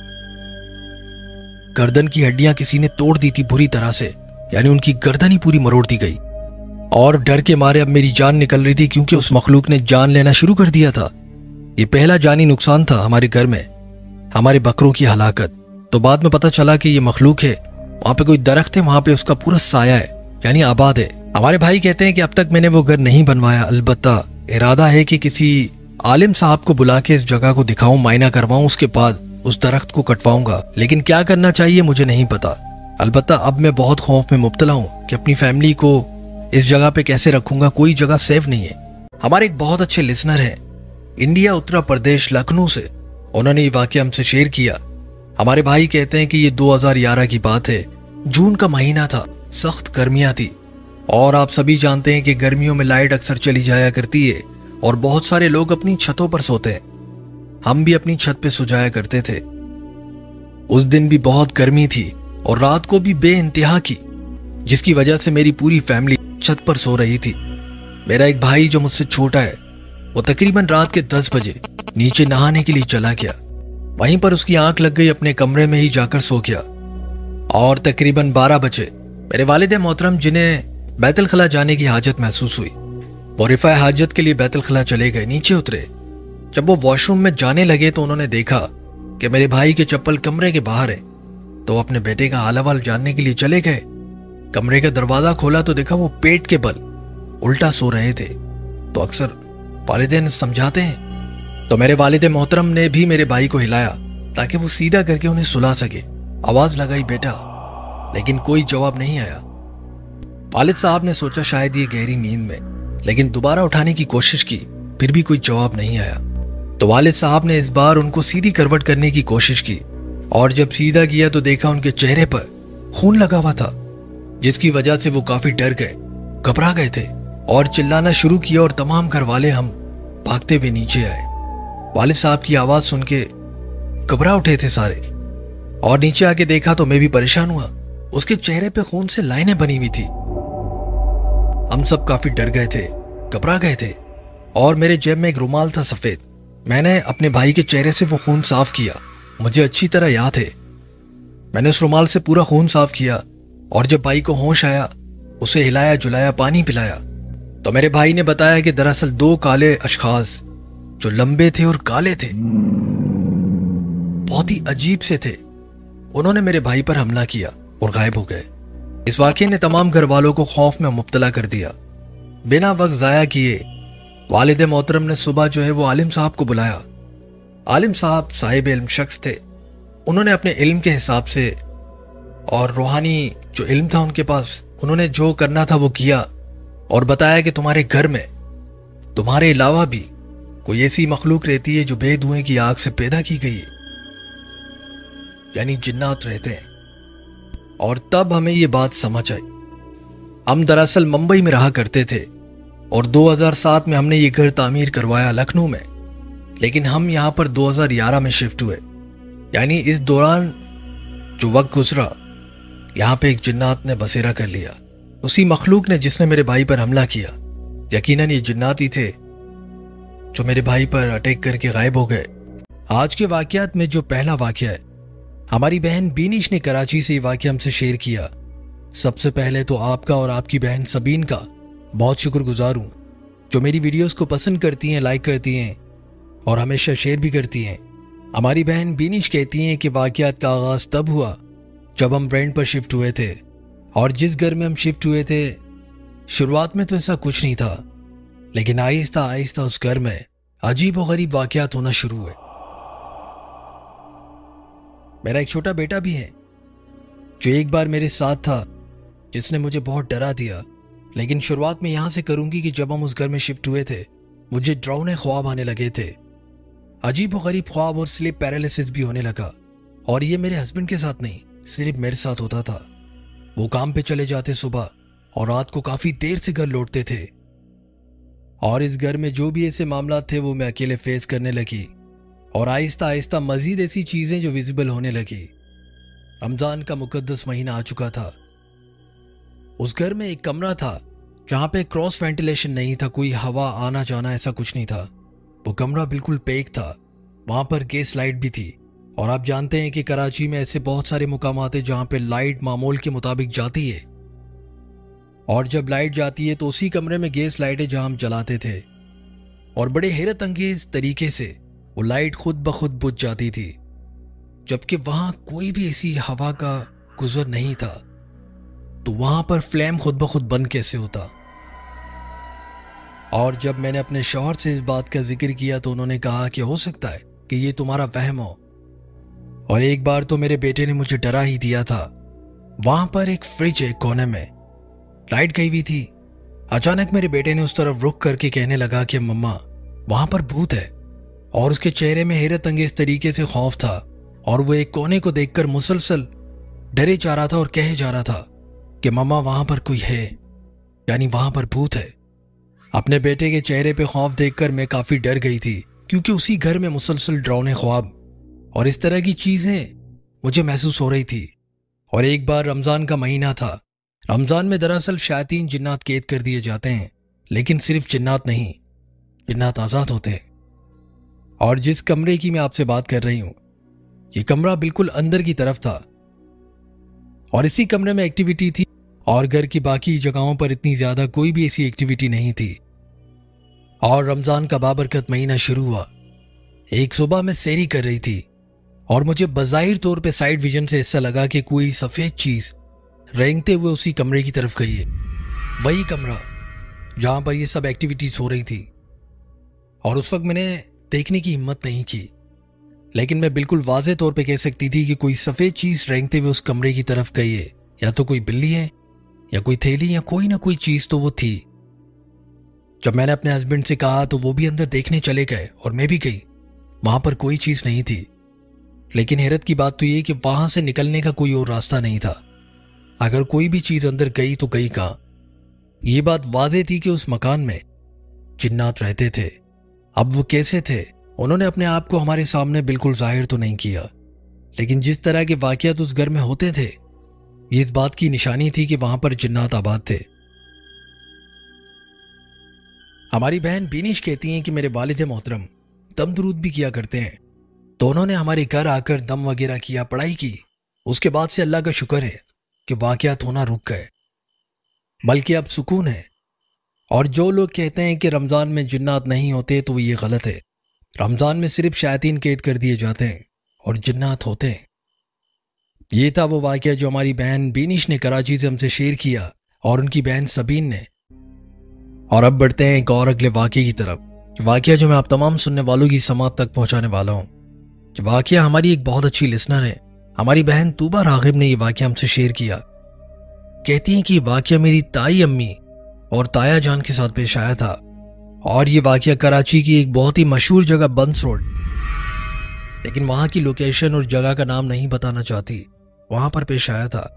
गर्दन की हड्डियां किसी ने तोड़ दी थी बुरी तरह से, यानी उनकी गर्दन ही पूरी मरोड़ दी गई। और डर के मारे अब मेरी जान निकल रही थी, क्योंकि उस मखलूक ने जान लेना शुरू कर दिया था। ये पहला जानी नुकसान था हमारे घर में। हमारे बकरों की हलाकत। तो बाद में पता चला कि ये मखलूक है, वहां पे कोई दरख्त है, वहां पे उसका पूरा साया है, यानी आबाद है। हमारे भाई कहते हैं कि अब तक मैंने वो घर नहीं बनवाया, अलबत्ता इरादा है कि किसी आलिम साहब को बुला के इस जगह को दिखाऊं, मायना करवाऊं, उसके बाद उस दरख्त को कटवाऊंगा। लेकिन क्या करना चाहिए मुझे नहीं पता। अलबत्ता अब मैं बहुत खौफ में मुब्तला हूं कि अपनी फैमिली को इस जगह पे कैसे रखूंगा, कोई जगह सेफ नहीं है। हमारे एक बहुत अच्छे लिसनर हैं इंडिया उत्तर प्रदेश लखनऊ से, उन्होंने ये वाकया हमसे शेयर किया। हमारे भाई कहते हैं कि ये 2011 की बात है, जून का महीना था, सख्त गर्मियां थी और आप सभी जानते हैं कि गर्मियों में लाइट अक्सर चली जाया करती है और बहुत सारे लोग अपनी छतों पर सोते हैं। हम भी अपनी छत पे सो जाया करते थे। उस दिन भी बहुत गर्मी थी और रात को भी बेइंतहा की, जिसकी वजह से मेरी पूरी फैमिली छत पर सो रही थी। मेरा एक भाई जो मुझसे छोटा है, वो तकरीबन रात के 10 बजे नीचे नहाने के लिए चला गया। वहीं पर उसकी आंख लग गई, अपने कमरे में ही जाकर सो गया। और तकरीबन 12 बजे मेरे वालिद मोहतरम, जिन्हें बैतुल खला जाने की हाजत महसूस हुई, वो रिफा हाजत के लिए बैतुल खला चले गए। नीचे उतरे, जब वो वॉशरूम में जाने लगे तो उन्होंने देखा कि मेरे भाई के चप्पल कमरे के बाहर है। तो वो अपने बेटे का हाल अहवाल जानने के लिए चले गए। कमरे का दरवाजा खोला तो देखा वो पेट के बल उल्टा सो रहे थे। तो अक्सर वालिदैन समझाते हैं, तो मेरे वालिद मोहतरम ने भी मेरे भाई को हिलाया ताकि वो सीधा करके उन्हें सुला सके। आवाज लगाई बेटा, लेकिन कोई जवाब नहीं आया। वालिद साहब ने सोचा शायद ये गहरी नींद में, लेकिन दोबारा उठाने की कोशिश की, फिर भी कोई जवाब नहीं आया। तो वालिद साहब ने इस बार उनको सीधी करवट करने की कोशिश की और जब सीधा किया तो देखा उनके चेहरे पर खून लगा हुआ था, जिसकी वजह से वो काफी डर गए, घबरा गए थे और चिल्लाना शुरू किया और तमाम घर वाले हम भागते हुए नीचे आए। वालिद साहब की आवाज सुन के घबरा उठे थे सारे और नीचे आके देखा तो मैं भी परेशान हुआ। उसके चेहरे पे खून से लाइनें बनी हुई थी। हम सब काफी डर गए थे, घबरा गए थे और मेरे जेब में एक रुमाल था सफेद। मैंने अपने भाई के चेहरे से वो खून साफ किया, मुझे अच्छी तरह याद है। मैंने उस रुमाल से पूरा खून साफ किया और जब भाई को होश आया, उसे हिलाया जुलाया, पानी पिलाया। तो मेरे भाई ने बताया कि दरअसल 2 काले अशखास जो लंबे थे और काले थे, बहुत ही अजीब से थे, उन्होंने मेरे भाई पर हमला किया और गायब हो गए। इस वाकये ने तमाम घर वालों को खौफ में मुब्तला कर दिया। बिना वक्त जाया किए वालिद मोहतरम ने सुबह जो है वो आलिम साहब को बुलाया। आलिम साहब साहिब इल्म शख्स थे। उन्होंने अपने इल्म के हिसाब से और रूहानी जो इल्म था उनके पास, उन्होंने जो करना था वो किया और बताया कि तुम्हारे घर में तुम्हारे अलावा भी कोई ऐसी मखलूक रहती है जो बेधुएं की आग से पैदा की गई है, यानी जिन्नात रहते हैं। और तब हमें ये बात समझ आई। हम दरअसल मुंबई में रहा करते थे और 2007 में हमने ये घर तामीर करवाया लखनऊ में, लेकिन हम यहां पर 2011 में शिफ्ट हुए। यानी इस दौरान जो वक्त गुजरा, यहां पे एक जिन्नात ने बसेरा कर लिया, उसी मखलूक ने जिसने मेरे भाई पर हमला किया। यकीनन ये जिन्नात ही थे जो मेरे भाई पर अटैक करके गायब हो गए। आज के वाकयात में जो पहला वाकया है, हमारी बहन बीनिश ने कराची से ये वाकया हमसे शेयर किया। सबसे पहले तो आपका और आपकी बहन सबीन का बहुत शुक्रगुजार हूं, जो मेरी वीडियोस को पसंद करती हैं, लाइक करती हैं और हमेशा शेयर भी करती हैं। हमारी बहन बीनिश कहती हैं कि वाकयात का आगाज तब हुआ जब हम रेंट पर शिफ्ट हुए थे और जिस घर में हम शिफ्ट हुए थे, शुरुआत में तो ऐसा कुछ नहीं था, लेकिन आहिस्ता आहिस्ता उस घर में अजीब और गरीब वाकयात होना शुरू हुए। मेरा एक छोटा बेटा भी है जो एक बार मेरे साथ था, जिसने मुझे बहुत डरा दिया। लेकिन शुरुआत में यहां से करूंगी कि जब हम उस घर में शिफ्ट हुए थे, मुझे डरावने ख्वाब आने लगे थे, अजीब और गरीब ख्वाब, और स्लीप पैरालिसिस भी होने लगा। और ये मेरे हस्बैंड के साथ नहीं, सिर्फ मेरे साथ होता था। वो काम पे चले जाते सुबह और रात को काफी देर से घर लौटते थे और इस घर में जो भी ऐसे मामला थे वो मैं अकेले फेस करने लगी और आहिस्ता आहिस्ता मजीद ऐसी चीजें जो विजिबल होने लगी। रमजान का मुकद्दस महीना आ चुका था। उस घर में एक कमरा था जहां पे क्रॉस वेंटिलेशन नहीं था, कोई हवा आना जाना ऐसा कुछ नहीं था। वो कमरा बिल्कुल पैक था। वहां पर गैस लाइट भी थी और आप जानते हैं कि कराची में ऐसे बहुत सारे मुकामात हैं जहां पे लाइट मामूल के मुताबिक जाती है और जब लाइट जाती है तो उसी कमरे में गैस लाइट है जहां हम जलाते थे और बड़े हैरत अंगेज तरीके से वो लाइट खुद ब खुद बुझ जाती थी। जबकि वहां कोई भी ऐसी हवा का गुजर नहीं था, तो वहां पर फ्लेम खुद ब खुद बंद कैसे होता। और जब मैंने अपने शौहर से इस बात का जिक्र किया तो उन्होंने कहा कि हो सकता है कि ये तुम्हारा वहम हो। और एक बार तो मेरे बेटे ने मुझे डरा ही दिया था। वहां पर एक फ्रिज है कोने में, लाइट गई हुई थी। अचानक मेरे बेटे ने उस तरफ रुक करके कहने लगा कि मम्मा वहां पर भूत है, और उसके चेहरे में हैरत अंगेज तरीके से खौफ था, और वो एक कोने को देखकर मुसलसल डरे जा रहा था और कहे जा रहा था कि मम्मा वहां पर कोई है, यानी वहां पर भूत है। अपने बेटे के चेहरे पे खौफ देखकर मैं काफी डर गई थी, क्योंकि उसी घर में मुसलसल डरावने ख्वाब और इस तरह की चीजें मुझे महसूस हो रही थी। और एक बार रमजान का महीना था। रमजान में दरअसल शैतान जिन्नात कैद कर दिए जाते हैं, लेकिन सिर्फ जिन्नात नहीं, जिन्नात आजाद होते हैं। और जिस कमरे की मैं आपसे बात कर रही हूं, यह कमरा बिल्कुल अंदर की तरफ था, और इसी कमरे में एक्टिविटी थी, और घर की बाकी जगहों पर इतनी ज्यादा कोई भी ऐसी एक्टिविटी नहीं थी। और रमजान का बाबरकत महीना शुरू हुआ। एक सुबह मैं सैरी कर रही थी, और मुझे बज़ाहिर तौर पे साइड विजन से ऐसा लगा कि कोई सफेद चीज रेंगते हुए उसी कमरे की तरफ गई है। वही कमरा जहां पर ये सब एक्टिविटीज हो रही थी। और उस वक्त मैंने देखने की हिम्मत नहीं की, लेकिन मैं बिल्कुल वाज़ेह तौर पे कह सकती थी कि कोई सफेद चीज रेंगते हुए उस कमरे की तरफ गई है। या तो कोई बिल्ली है, या कोई थैली, या कोई ना कोई चीज तो वो थी। जब मैंने अपने हस्बैंड से कहा तो वो भी अंदर देखने चले गए, और मैं भी गई। वहां पर कोई चीज नहीं थी, लेकिन हैरत की बात तो ये कि वहां से निकलने का कोई और रास्ता नहीं था। अगर कोई भी चीज अंदर गई तो गई कहां। ये बात वाज़ेह थी कि उस मकान में जिन्नात रहते थे। अब वो कैसे थे, उन्होंने अपने आप को हमारे सामने बिल्कुल जाहिर तो नहीं किया, लेकिन जिस तरह के वाकयात उस घर में होते थे, ये इस बात की निशानी थी कि वहां पर जिन्नात आबाद थे। हमारी बहन बीनिश कहती हैं कि मेरे वालिद मोहतरम दम दुरूद भी किया करते हैं, तो उन्होंने हमारे घर आकर दम वगैरह किया, पढ़ाई की। उसके बाद से अल्लाह का शुक्र है कि वाकयात होना रुक गए, बल्कि अब सुकून है। और जो लोग कहते हैं कि रमजान में जिन्नात नहीं होते, तो ये गलत है। रमजान में सिर्फ शैतान कैद कर दिए जाते हैं और जिन्नात होते हैं। ये था वो वाकया जो हमारी बहन बीनिश ने कराची से हमसे शेयर किया, और उनकी बहन सबीन ने। और अब बढ़ते हैं एक और अगले वाकये की तरफ, वाकया जो मैं आप तमाम सुनने वालों की समात तक पहुंचाने वाला हूं। वाकया हमारी एक बहुत अच्छी लिसनर है, हमारी बहन तूबा रागिब ने यह वाकया हमसे शेयर किया। कहती हैं कि वाकया मेरी ताई अम्मी और ताया जान के साथ पेश आया था, और ये वाकया कराची की एक बहुत ही मशहूर जगह बंस रोड, लेकिन वहां की लोकेशन और जगह का नाम नहीं बताना चाहती, वहां पर पेश आया था।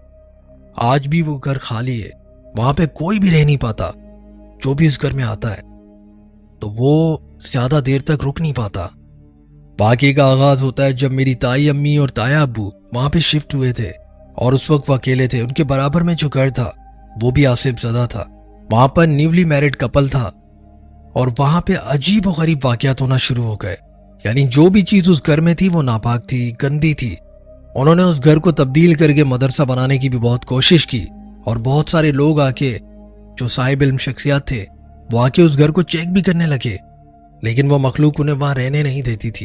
आज भी वो घर खाली है, वहां पे कोई भी रह नहीं पाता। जो भी इस घर में आता है तो वो ज्यादा देर तक रुक नहीं पाता। वाकये का आगाज होता है जब मेरी ताई अम्मी और ताया अब्बू वहां पे शिफ्ट हुए थे, और उस वक्त वो अकेले थे। उनके बराबर में जो घर था वो भी आसिफ ज़दा था। वहां पर न्यूली मैरिड कपल था, और वहां पे अजीब और गरीब वाकयात होना शुरू हो गए। यानी जो भी चीज उस घर में थी वो नापाक थी, गंदी थी। उन्होंने उस घर को तब्दील करके मदरसा बनाने की भी बहुत कोशिश की, और बहुत सारे लोग आके जो साहिब इल्म शख्सियात थे वो आके उस घर को चेक भी करने लगे, लेकिन वो मखलूक उन्हें वहां रहने नहीं देती थी।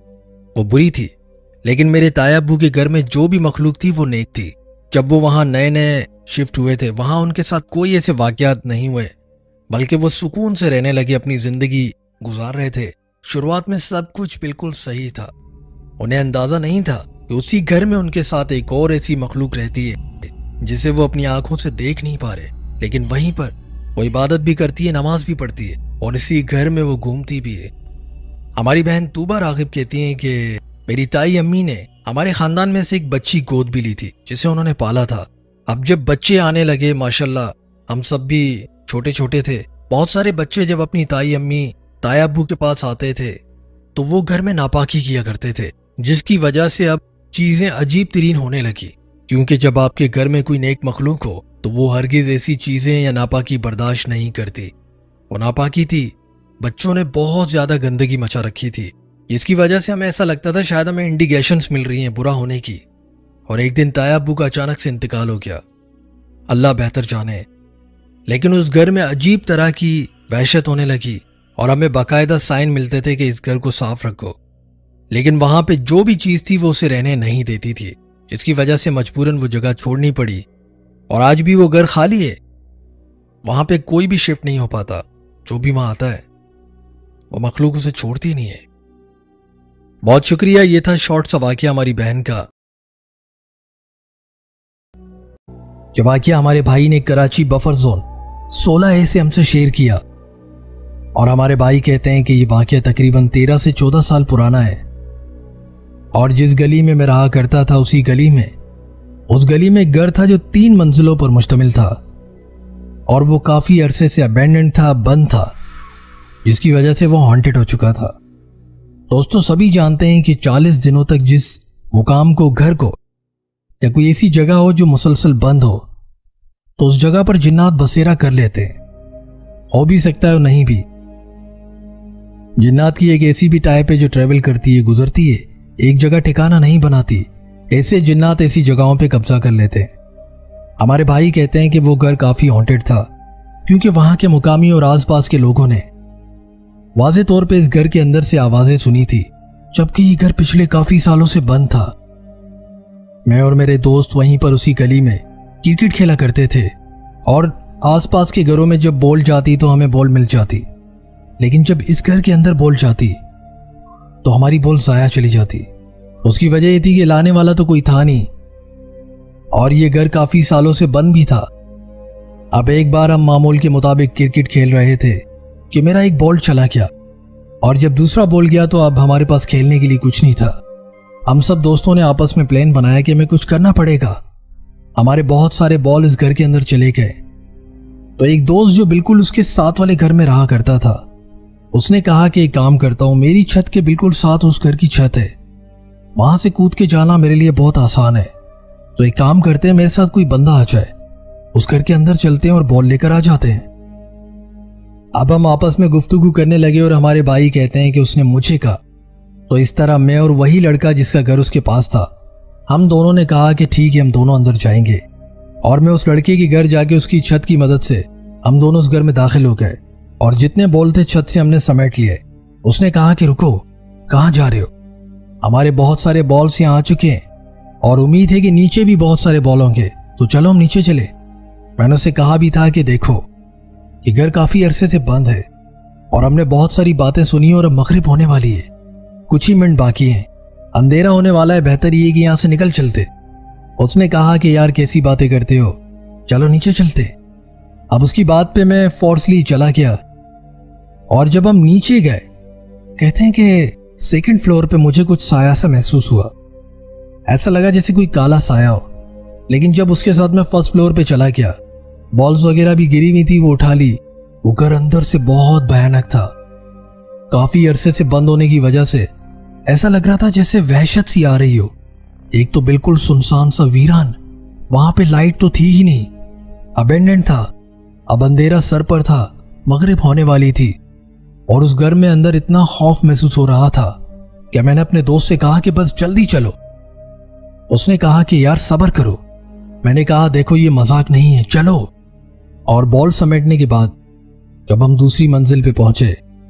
वो बुरी थी, लेकिन मेरे ताया अब्बू के घर में जो भी मखलूक थी वो नेक थी। जब वो वहां नए नए शिफ्ट हुए थे, वहां उनके साथ कोई ऐसे वाकयात नहीं हुए, बल्कि वो सुकून से रहने लगे, अपनी जिंदगी गुजार रहे थे। शुरुआत में सब कुछ बिल्कुल सही था। उन्हें अंदाजा नहीं था कि उसी घर में उनके साथ एक और ऐसी मखलूक रहती है जिसे वो अपनी आंखों से देख नहीं पा रहे, लेकिन वहीं पर वो इबादत भी करती है, नमाज भी पढ़ती है, और इसी घर में वो घूमती भी है। हमारी बहन तूबा रागिब कहती हैं कि मेरी ताई अम्मी ने हमारे खानदान में से एक बच्ची गोद भी ली थी, जिसे उन्होंने पाला था। अब जब बच्चे आने लगे, माशाल्लाह, हम सब भी छोटे छोटे थे। बहुत सारे बच्चे जब अपनी ताई अम्मी ताया अब्बू के पास आते थे तो वो घर में नापाकी किया करते थे, जिसकी वजह से अब चीजें अजीब तरीन होने लगी। क्योंकि जब आपके घर में कोई नेक मखलूक हो तो वो हरगिज ऐसी चीजें या नापाकी बर्दाश्त नहीं करती। वो नापाकी थी, बच्चों ने बहुत ज्यादा गंदगी मचा रखी थी, जिसकी वजह से हमें ऐसा लगता था शायद हमें इंडिकेशंस मिल रही हैं बुरा होने की। और एक दिन ताया अब्बू का अचानक से इंतकाल हो गया, अल्लाह बेहतर जाने। लेकिन उस घर में अजीब तरह की वहशत होने लगी, और हमें बाकायदा साइन मिलते थे कि इस घर को साफ रखो। लेकिन वहां पे जो भी चीज थी वो उसे रहने नहीं देती थी, जिसकी वजह से मजबूरन वो जगह छोड़नी पड़ी। और आज भी वो घर खाली है, वहां पे कोई भी शिफ्ट नहीं हो पाता। जो भी वहां आता है वो मखलूक उसे छोड़ती नहीं है। बहुत शुक्रिया, ये था शॉर्ट सा वाकया हमारी बहन का। ये वाकया हमारे भाई ने कराची बफर जोन 16A से हमसे शेयर किया और हमारे भाई कहते हैं कि ये वाकया तकरीबन 13 से 14 साल पुराना है। और जिस गली में मैं रहा करता था उस गली में एक घर था जो 3 मंजिलों पर मुश्तमिल था और वो काफी अरसे से अबैंडन था, बंद था, जिसकी वजह से वो हॉन्टेड हो चुका था। दोस्तों, सभी जानते हैं कि 40 दिनों तक जिस मुकाम को, घर को या कोई ऐसी जगह हो जो मुसलसल बंद हो, तो उस जगह पर जिन्नात बसेरा कर लेते हैं। हो भी सकता है और नहीं भी। जिन्नात की एक ऐसी भी टाइप है जो ट्रेवल करती है, गुजरती है, एक जगह ठिकाना नहीं बनाती। ऐसे जिन्नात ऐसी जगहों पे कब्जा कर लेते हैं। हमारे भाई कहते हैं कि वो घर काफी हॉन्टेड था क्योंकि वहां के मुकामी और आसपास के लोगों ने वाज़े तौर पे इस घर के अंदर से आवाजें सुनी थी, जबकि ये घर पिछले काफी सालों से बंद था। मैं और मेरे दोस्त वहीं पर उसी गली में क्रिकेट खेला करते थे और आसपास के घरों में जब बॉल जाती तो हमें बॉल मिल जाती, लेकिन जब इस घर के अंदर बॉल जाती तो हमारी बॉल जाया चली जाती। उसकी वजह यह थी कि लाने वाला तो कोई था नहीं और ये घर काफी सालों से बंद भी था। अब एक बार हम मामूल के मुताबिक क्रिकेट खेल रहे थे कि मेरा एक बॉल चला गया और जब दूसरा बॉल गया तो अब हमारे पास खेलने के लिए कुछ नहीं था। हम सब दोस्तों ने आपस में प्लान बनाया कि हमें कुछ करना पड़ेगा। हमारे बहुत सारे बॉल इस घर के अंदर चले गए, तो एक दोस्त जो बिल्कुल उसके साथ वाले घर में रहा करता था, उसने कहा कि एक काम करता हूं, मेरी छत के बिल्कुल साथ उस घर की छत है, वहां से कूद के जाना मेरे लिए बहुत आसान है। तो एक काम करते हैं, मेरे साथ कोई बंदा आ जाए, उस घर के अंदर चलते हैं और बॉल लेकर आ जाते हैं। अब हम आपस में गुफ्तगू करने लगे और हमारे भाई कहते हैं कि उसने मुझे कहा। तो इस तरह मैं और वही लड़का जिसका घर उसके पास था, हम दोनों ने कहा कि ठीक है, हम दोनों अंदर जाएंगे। और मैं उस लड़के के घर जाके उसकी छत की मदद से हम दोनों उस घर में दाखिल हो गए और जितने बॉल थे छत से हमने समेट लिए। उसने कहा कि रुको, कहाँ जा रहे हो? हमारे बहुत सारे बॉल्स यहाँ आ चुके हैं और उम्मीद है कि नीचे भी बहुत सारे बॉल होंगे, तो चलो हम नीचे चले। मैंने उसे कहा भी था कि देखो, ये घर काफी अरसे से बंद है और हमने बहुत सारी बातें सुनी और अब मगरिब होने वाली है, कुछ ही मिनट बाकी हैं, अंधेरा होने वाला है, बेहतर ये कि यहां से निकल चलते। उसने कहा कि यार कैसी बातें करते हो, चलो नीचे चलते। अब उसकी बात पे मैं फोर्सली चला गया और जब हम नीचे गए, कहते हैं कि सेकंड फ्लोर पे मुझे कुछ साया सा महसूस हुआ। ऐसा लगा जैसे कोई काला साया हो। लेकिन जब उसके साथ मैं फर्स्ट फ्लोर पे चला गया, बॉल्स वगैरह भी गिरी हुई थी, वो उठा ली। वो घर अंदर से बहुत भयानक था। काफी अरसे से बंद होने की वजह से ऐसा लग रहा था जैसे वहशत सी आ रही हो। एक तो बिल्कुल सुनसान सा वीरान, वहां पे लाइट तो थी ही नहीं, अबेंडेंट था। अब अंधेरा सर पर था, मगरिब होने वाली थी और उस घर में अंदर इतना खौफ महसूस हो रहा था कि मैंने अपने दोस्त से कहा कि बस जल्दी चलो। उसने कहा कि यार सब्र करो। मैंने कहा देखो ये मजाक नहीं है, चलो। और बॉल समेटने के बाद जब हम दूसरी मंजिल पे पहुंचे,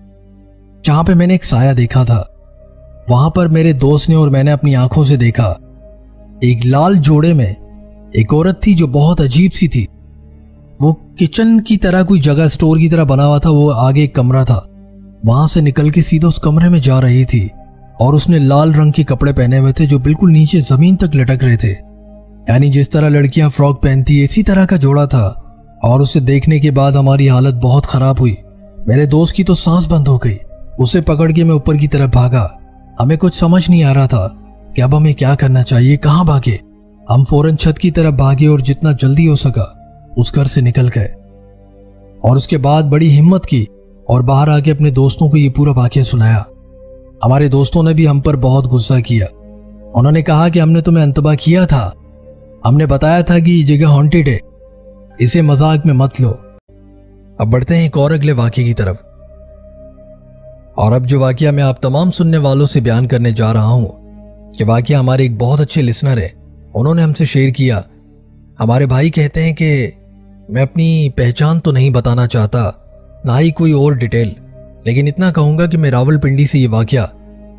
जहां पे मैंने एक साया देखा था, वहां पर मेरे दोस्त ने और मैंने अपनी आंखों से देखा, एक लाल जोड़े में एक औरत थी जो बहुत अजीब सी थी। वो किचन की तरह कोई जगह, स्टोर की तरह बना हुआ था, वो आगे एक कमरा था, वहां से निकल के सीधा उस कमरे में जा रही थी और उसने लाल रंग के कपड़े पहने हुए थे जो बिल्कुल नीचे जमीन तक लटक रहे थे, यानी जिस तरह लड़कियां फ्रॉक पहनती इसी तरह का जोड़ा था। और उसे देखने के बाद हमारी हालत बहुत खराब हुई। मेरे दोस्त की तो सांस बंद हो गई। उसे पकड़ के मैं ऊपर की तरफ भागा। हमें कुछ समझ नहीं आ रहा था कि अब हमें क्या करना चाहिए, कहाँ भागे। हम फौरन छत की तरफ भागे और जितना जल्दी हो सका उस घर से निकल गए और उसके बाद बड़ी हिम्मत की और बाहर आके अपने दोस्तों को ये पूरा वाकया सुनाया। हमारे दोस्तों ने भी हम पर बहुत गुस्सा किया। उन्होंने कहा कि हमने तुम्हें अंतबा किया था, हमने बताया था कि ये जगह हॉन्टेड है, इसे मजाक में मत लो। अब बढ़ते हैं एक और अगले वाकये की तरफ। और अब जो वाकया मैं आप तमाम सुनने वालों से बयान करने जा रहा हूं, ये वाकया हमारे एक बहुत अच्छे लिसनर है, उन्होंने हमसे शेयर किया। हमारे भाई कहते हैं कि मैं अपनी पहचान तो नहीं बताना चाहता, ना ही कोई और डिटेल, लेकिन इतना कहूंगा कि मैं रावलपिंडी से ये वाकया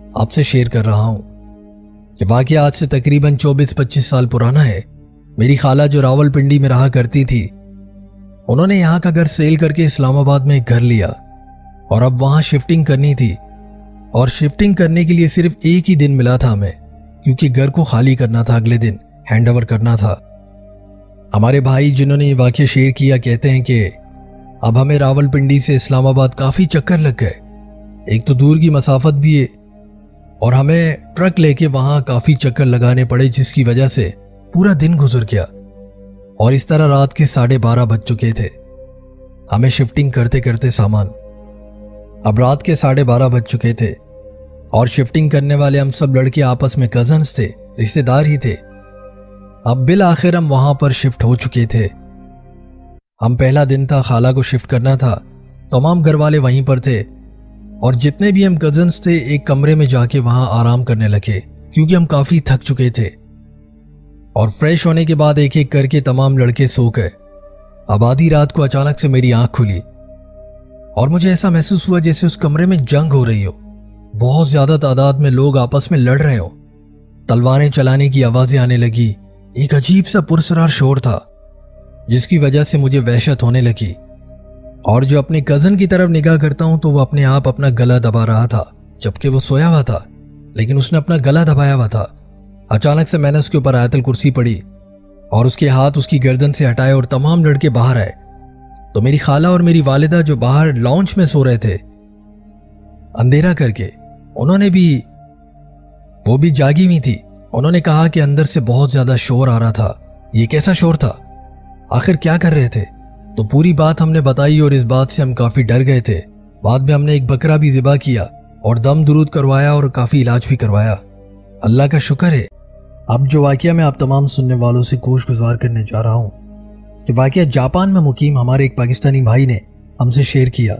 आपसे शेयर कर रहा हूं। ये वाकया आज से तकरीबन 24-25 साल पुराना है। मेरी खाला जो रावलपिंडी में रहा करती थी, उन्होंने यहाँ का घर सेल करके इस्लामाबाद में एक घर लिया और अब वहां शिफ्टिंग करनी थी। और शिफ्टिंग करने के लिए सिर्फ एक ही दिन मिला था हमें, क्योंकि घर को खाली करना था, अगले दिन हैंड ओवर करना था। हमारे भाई जिन्होंने ये वाकया शेयर किया कहते हैं कि अब हमें रावलपिंडी से इस्लामाबाद काफ़ी चक्कर लग गए। एक तो दूर की मसाफत भी है और हमें ट्रक लेके वहाँ काफ़ी चक्कर लगाने पड़े, जिसकी वजह से पूरा दिन गुजर गया और इस तरह रात के 12:30 बज चुके थे हमें शिफ्टिंग करते करते सामान। अब रात के 12:30 बज चुके थे और शिफ्टिंग करने वाले हम सब लड़के आपस में कजन्स थे, रिश्तेदार ही थे। अब बिल आखिर हम वहाँ पर शिफ्ट हो चुके थे। हम पहला दिन था, खाला को शिफ्ट करना था, तमाम घर वाले वहीं पर थे और जितने भी हम कजन्स थे एक कमरे में जाके वहां आराम करने लगे, क्योंकि हम काफ़ी थक चुके थे। और फ्रेश होने के बाद एक एक करके तमाम लड़के सो गए। अब आधी रात को अचानक से मेरी आंख खुली और मुझे ऐसा महसूस हुआ जैसे उस कमरे में जंग हो रही हो। बहुत ज़्यादा तादाद में लोग आपस में लड़ रहे हो, तलवारें चलाने की आवाज़ें आने लगी। एक अजीब सा पुरसरार शोर था जिसकी वजह से मुझे वहशत होने लगी। और जो अपने कज़न की तरफ निगाह करता हूं तो वो अपने आप अपना गला दबा रहा था, जबकि वो सोया हुआ था, लेकिन उसने अपना गला दबाया हुआ था। अचानक से मैंने उसके ऊपर आयतल कुर्सी पड़ी और उसके हाथ उसकी गर्दन से हटाए और तमाम लड़के बाहर आए। तो मेरी खाला और मेरी वालिदा जो बाहर लॉन्च में सो रहे थे अंधेरा करके, वो भी जागी हुई थी। उन्होंने कहा कि अंदर से बहुत ज्यादा शोर आ रहा था। ये कैसा शोर था, आखिर क्या कर रहे थे? तो पूरी बात हमने बताई और इस बात से हम काफ़ी डर गए थे। बाद में हमने एक बकरा भी ज़िबा किया और दम दुरूद करवाया और काफ़ी इलाज भी करवाया। अल्लाह का शुक्र है। अब जो वाकया मैं आप तमाम सुनने वालों से गोश गुजार करने जा रहा हूँ कि वाकया जापान में मुकीम हमारे एक पाकिस्तानी भाई ने हमसे शेयर किया।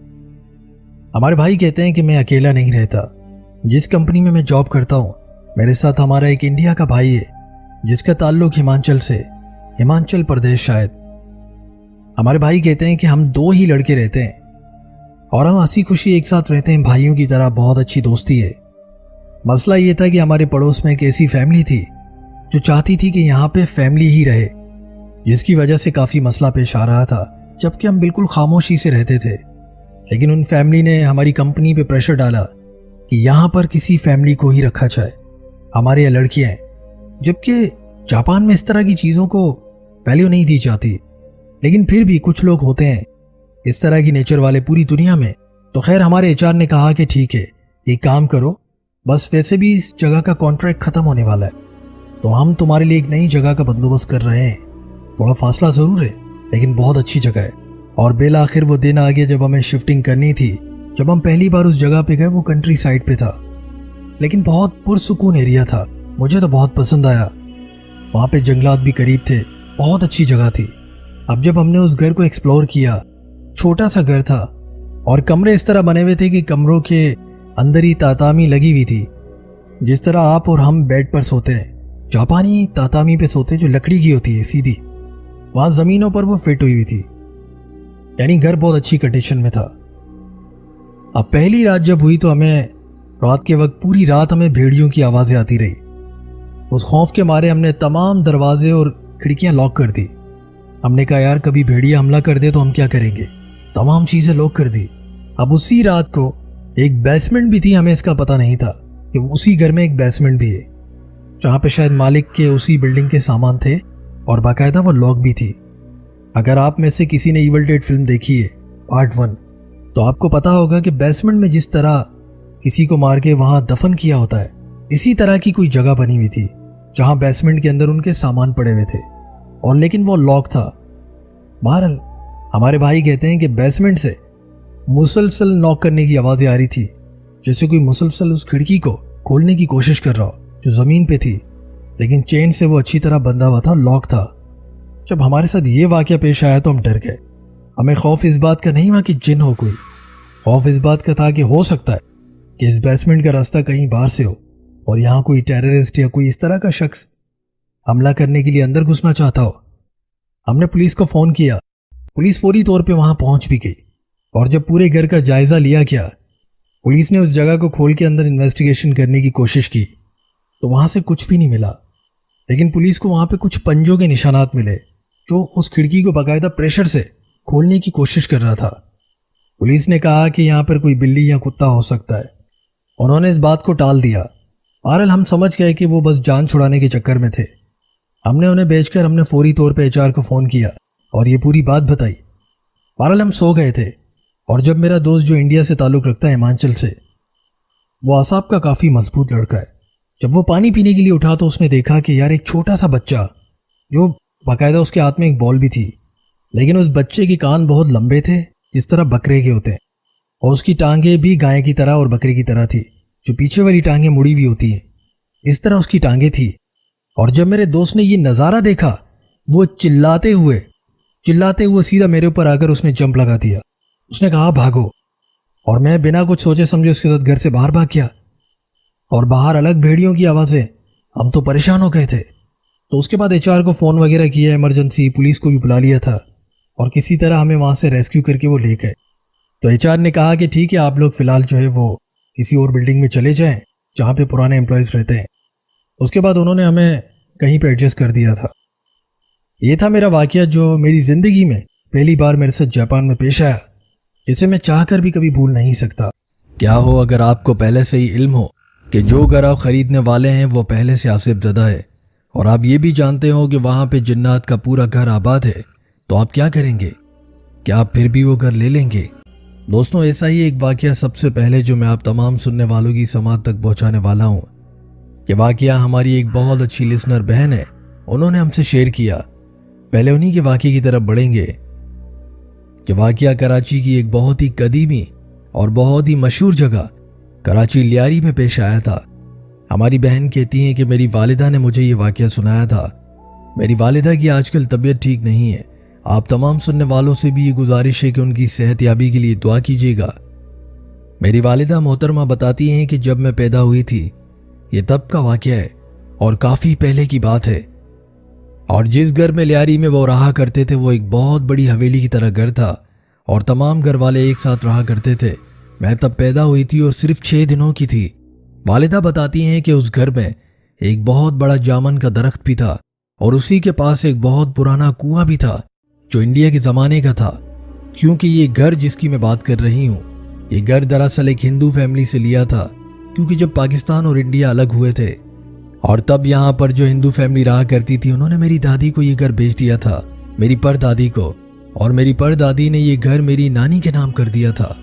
हमारे भाई कहते हैं कि मैं अकेला नहीं रहता। जिस कंपनी में मैं जॉब करता हूँ, मेरे साथ हमारा एक इंडिया का भाई है जिसका ताल्लुक हिमाचल से, हिमाचल प्रदेश शायद। हमारे भाई कहते हैं कि हम 2 ही लड़के रहते हैं और हम हंसी खुशी एक साथ रहते हैं, भाइयों की तरह, बहुत अच्छी दोस्ती है। मसला ये था कि हमारे पड़ोस में एक ऐसी फैमिली थी जो चाहती थी कि यहाँ पे फैमिली ही रहे, जिसकी वजह से काफ़ी मसला पेश आ रहा था, जबकि हम बिल्कुल खामोशी से रहते थे। लेकिन उन फैमिली ने हमारी कंपनी पे प्रेशर डाला कि यहाँ पर किसी फैमिली को ही रखा जाए, हमारे यहाँ लड़कियाँ हैं, जबकि जापान में इस तरह की चीज़ों को वैल्यू नहीं दी जाती। लेकिन फिर भी कुछ लोग होते हैं इस तरह की नेचर वाले पूरी दुनिया में। तो खैर हमारे एचआर ने कहा कि ठीक है, एक काम करो, बस वैसे भी इस जगह का कॉन्ट्रैक्ट ख़त्म होने वाला है, तो हम तुम्हारे लिए एक नई जगह का बंदोबस्त कर रहे हैं। थोड़ा फासला ज़रूर है, लेकिन बहुत अच्छी जगह है। और बेल आखिर वो दिन आ गया जब हमें शिफ्टिंग करनी थी। जब हम पहली बार उस जगह पे गए, वो कंट्री साइड पे था, लेकिन बहुत पुरसुकून एरिया था। मुझे तो बहुत पसंद आया। वहाँ पे जंगलात भी करीब थे, बहुत अच्छी जगह थी। अब जब हमने उस घर को एक्सप्लोर किया, छोटा सा घर था और कमरे इस तरह बने हुए थे कि कमरों के अंदर ही तातामी लगी हुई थी, जिस तरह आप और हम बेड पर सोते हैं, जापानी तातामी पे सोते जो लकड़ी की होती है सीधी, वहाँ ज़मीनों पर वो फिट हुई हुई थी। यानी घर बहुत अच्छी कंडीशन में था। अब पहली रात जब हुई तो हमें रात के वक्त पूरी रात हमें भेड़ियों की आवाज़ें आती रही। उस खौफ के मारे हमने तमाम दरवाजे और खिड़कियां लॉक कर दी। हमने कहा यार कभी भेड़िया हमला कर दे तो हम क्या करेंगे, तमाम चीज़ें लॉक कर दी। अब उसी रात को एक बेसमेंट भी थी, हमें इसका पता नहीं था कि उसी घर में एक बेसमेंट भी है, जहाँ पे शायद मालिक के उसी बिल्डिंग के सामान थे और बाकायदा वो लॉक भी थी। अगर आप में से किसी ने इविल डेड फिल्म देखी है पार्ट 1, तो आपको पता होगा कि बेसमेंट में जिस तरह किसी को मार के वहाँ दफन किया होता है, इसी तरह की कोई जगह बनी हुई थी जहाँ बेसमेंट के अंदर उनके सामान पड़े हुए थे, और लेकिन वो लॉक था। बहरहाल हमारे भाई कहते हैं कि बेसमेंट से मुसलसल नॉक करने की आवाज़ें आ रही थी, जैसे कोई मुसलसल उस खिड़की को खोलने की कोशिश कर रहा हो जो ज़मीन पे थी, लेकिन चेन से वो अच्छी तरह बंधा हुआ था, लॉक था। जब हमारे साथ ये वाक़या पेश आया तो हम डर गए। हमें खौफ इस बात का नहीं हुआ कि जिन हो, कोई खौफ इस बात का था कि हो सकता है कि इस बेसमेंट का रास्ता कहीं बाहर से हो और यहाँ कोई टेररिस्ट या कोई इस तरह का शख्स हमला करने के लिए अंदर घुसना चाहता हो। हमने पुलिस को फ़ोन किया, पुलिस फौरी तौर पे वहाँ पहुँच भी गई और जब पूरे घर का जायज़ा लिया गया पुलिस ने उस जगह को खोल के अंदर इन्वेस्टिगेशन करने की कोशिश की तो वहां से कुछ भी नहीं मिला, लेकिन पुलिस को वहां पे कुछ पंजों के निशानात मिले जो उस खिड़की को बाकायदा प्रेशर से खोलने की कोशिश कर रहा था। पुलिस ने कहा कि यहाँ पर कोई बिल्ली या कुत्ता हो सकता है। उन्होंने इस बात को टाल दिया। बहरहाल हम समझ गए कि वो बस जान छुड़ाने के चक्कर में थे। हमने उन्हें बेचकर हमने फौरी तौर पे एचआर को फ़ोन किया और ये पूरी बात बताई। बहरहाल हम सो गए थे और जब मेरा दोस्त जो इंडिया से ताल्लुक़ रखता है हिमाचल से, वो आसाब का काफ़ी मजबूत लड़का है, जब वो पानी पीने के लिए उठा तो उसने देखा कि यार एक छोटा सा बच्चा, जो बाकायदा उसके हाथ में एक बॉल भी थी, लेकिन उस बच्चे के कान बहुत लंबे थे जिस तरह बकरे के होते हैं, और उसकी टांगें भी गाय की तरह और बकरे की तरह थी, जो पीछे वाली टांगें मुड़ी हुई होती हैं, इस तरह उसकी टांगें थी। और जब मेरे दोस्त ने ये नज़ारा देखा, वो चिल्लाते हुए सीधा मेरे ऊपर आकर उसने जंप लगा दिया। उसने कहा भागो, और मैं बिना कुछ सोचे समझे उसके साथ घर से बाहर भाग गया। और बाहर अलग भेड़ियों की आवाज़ें, हम तो परेशान हो गए थे। तो उसके बाद एचआर को फ़ोन वगैरह किया, इमरजेंसी पुलिस को भी बुला लिया था और किसी तरह हमें वहाँ से रेस्क्यू करके वो ले गए। तो एचआर ने कहा कि ठीक है, आप लोग फ़िलहाल जो है वो किसी और बिल्डिंग में चले जाएं जहाँ पे पुराने एम्प्लॉयज़ रहते हैं। उसके बाद उन्होंने हमें कहीं पे एडजस्ट कर दिया था। ये था मेरा वाक़या जो मेरी ज़िंदगी में पहली बार मेरे साथ जापान में पेश आया, जिसे मैं चाहकर भी कभी भूल नहीं सकता। क्या हो अगर आपको पहले से ही इल्म हो कि जो घर आप ख़रीदने वाले हैं वो पहले से आसिफ ज़दा है, और आप ये भी जानते हो कि वहाँ पे जिन्नात का पूरा घर आबाद है, तो आप क्या करेंगे? क्या आप फिर भी वो घर ले लेंगे? दोस्तों, ऐसा ही एक वाक़या सबसे पहले जो मैं आप तमाम सुनने वालों की समात तक पहुँचाने वाला हूँ। ये वाक़या हमारी एक बहुत अच्छी लिसनर बहन है, उन्होंने हमसे शेयर किया। पहले उन्हीं के वाक़े की तरफ बढ़ेंगे। ये वाक़या कराची की एक बहुत ही कदीमी और बहुत ही मशहूर जगह कराची लियारी में पेश आया था। हमारी बहन कहती हैं कि मेरी वालिदा ने मुझे ये वाक़या सुनाया था। मेरी वालिदा की आजकल तबीयत ठीक नहीं है। आप तमाम सुनने वालों से भी ये गुजारिश है कि उनकी सेहतयाबी के लिए दुआ कीजिएगा। मेरी वालिदा मोहतरमा बताती हैं कि जब मैं पैदा हुई थी, ये तब का वाक़या है और काफ़ी पहले की बात है, और जिस घर में लियारी में वो रहा करते थे वो एक बहुत बड़ी हवेली की तरह घर था और तमाम घर वाले एक साथ रहा करते थे। मैं तब पैदा हुई थी और सिर्फ 6 दिनों की थी। वालिदा बताती हैं कि उस घर में एक बहुत बड़ा जामन का दरख्त भी था और उसी के पास एक बहुत पुराना कुआं भी था जो इंडिया के ज़माने का था। क्योंकि ये घर जिसकी मैं बात कर रही हूँ, ये घर दरअसल एक हिंदू फैमिली से लिया था, क्योंकि जब पाकिस्तान और इंडिया अलग हुए थे और तब यहाँ पर जो हिंदू फैमिली रहा करती थी, उन्होंने मेरी दादी को ये घर बेच दिया था, मेरी परदादी को, और मेरी परदादी ने ये घर मेरी नानी के नाम कर दिया था।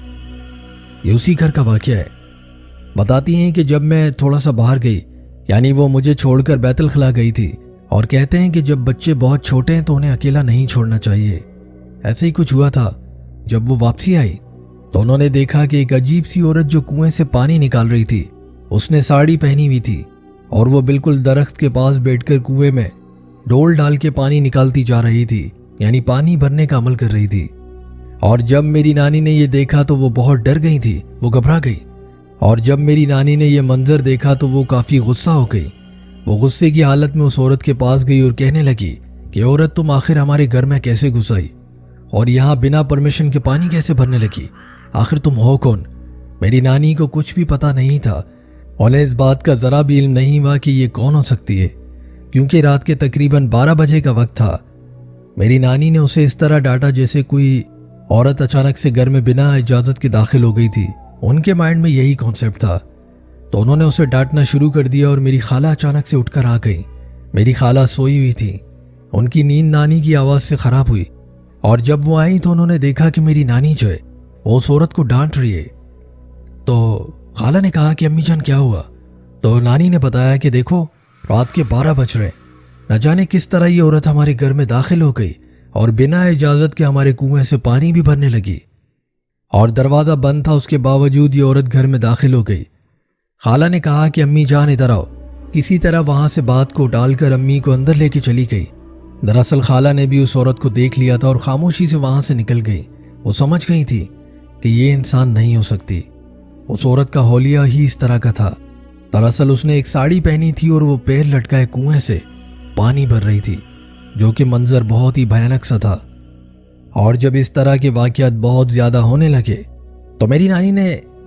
ये उसी घर का वाक़या है। बताती हैं कि जब मैं थोड़ा सा बाहर गई, यानी वो मुझे छोड़कर बैतुल खला गई थी, और कहते हैं कि जब बच्चे बहुत छोटे हैं तो उन्हें अकेला नहीं छोड़ना चाहिए। ऐसे ही कुछ हुआ था। जब वो वापसी आई तो उन्होंने देखा कि एक अजीब सी औरत जो कुएं से पानी निकाल रही थी, उसने साड़ी पहनी हुई थी और वो बिल्कुल दरख्त के पास बैठकर कुएं में डोल डाल के पानी निकालती जा रही थी, यानी पानी भरने का अमल कर रही थी। और जब मेरी नानी ने ये देखा तो वो बहुत डर गई थी, वो घबरा गई। और जब मेरी नानी ने ये मंजर देखा तो वो काफ़ी गुस्सा हो गई। वो गुस्से की हालत में उस औरत के पास गई और कहने लगी कि औरत, तुम आखिर हमारे घर में कैसे घुस आई और यहाँ बिना परमिशन के पानी कैसे भरने लगी? आखिर तुम हो कौन? मेरी नानी को कुछ भी पता नहीं था। उन्हें इस बात का ज़रा भी इल्म नहीं हुआ कि ये कौन हो सकती है, क्योंकि रात के तकरीबन 12 बजे का वक्त था। मेरी नानी ने उसे इस तरह डांटा जैसे कोई औरत अचानक से घर में बिना इजाज़त के दाखिल हो गई थी। उनके माइंड में यही कॉन्सेप्ट था। तो उन्होंने उसे डांटना शुरू कर दिया और मेरी खाला अचानक से उठकर आ गई। मेरी खाला सोई हुई थी, उनकी नींद नानी की आवाज़ से ख़राब हुई, और जब वो आई तो उन्होंने देखा कि मेरी नानी जो है वो उस औरत को डांट रही है। तो खाला ने कहा कि अम्मी जान क्या हुआ? तो नानी ने बताया कि देखो, रात के 12 बज रहे, न जाने किस तरह ये औरत हमारे घर में दाखिल हो गई और बिना इजाज़त के हमारे कुएं से पानी भी भरने लगी, और दरवाज़ा बंद था, उसके बावजूद ये औरत घर में दाखिल हो गई। खाला ने कहा कि अम्मी जान इधर आओ। किसी तरह वहाँ से बात को टालकर अम्मी को अंदर लेके चली गई। दरअसल खाला ने भी उस औरत को देख लिया था और खामोशी से वहाँ से निकल गई। वो समझ गई थी कि ये इंसान नहीं हो सकती। उस औरत का होलिया ही इस तरह का था। दरअसल उसने एक साड़ी पहनी थी और वो पैर लटकाए कुएं से पानी भर रही थी, जो कि मंजर बहुत ही भयानक सा था। और जब इस तरह के वाक़यात बहुत ज़्यादा होने लगे तो मेरी नानी ने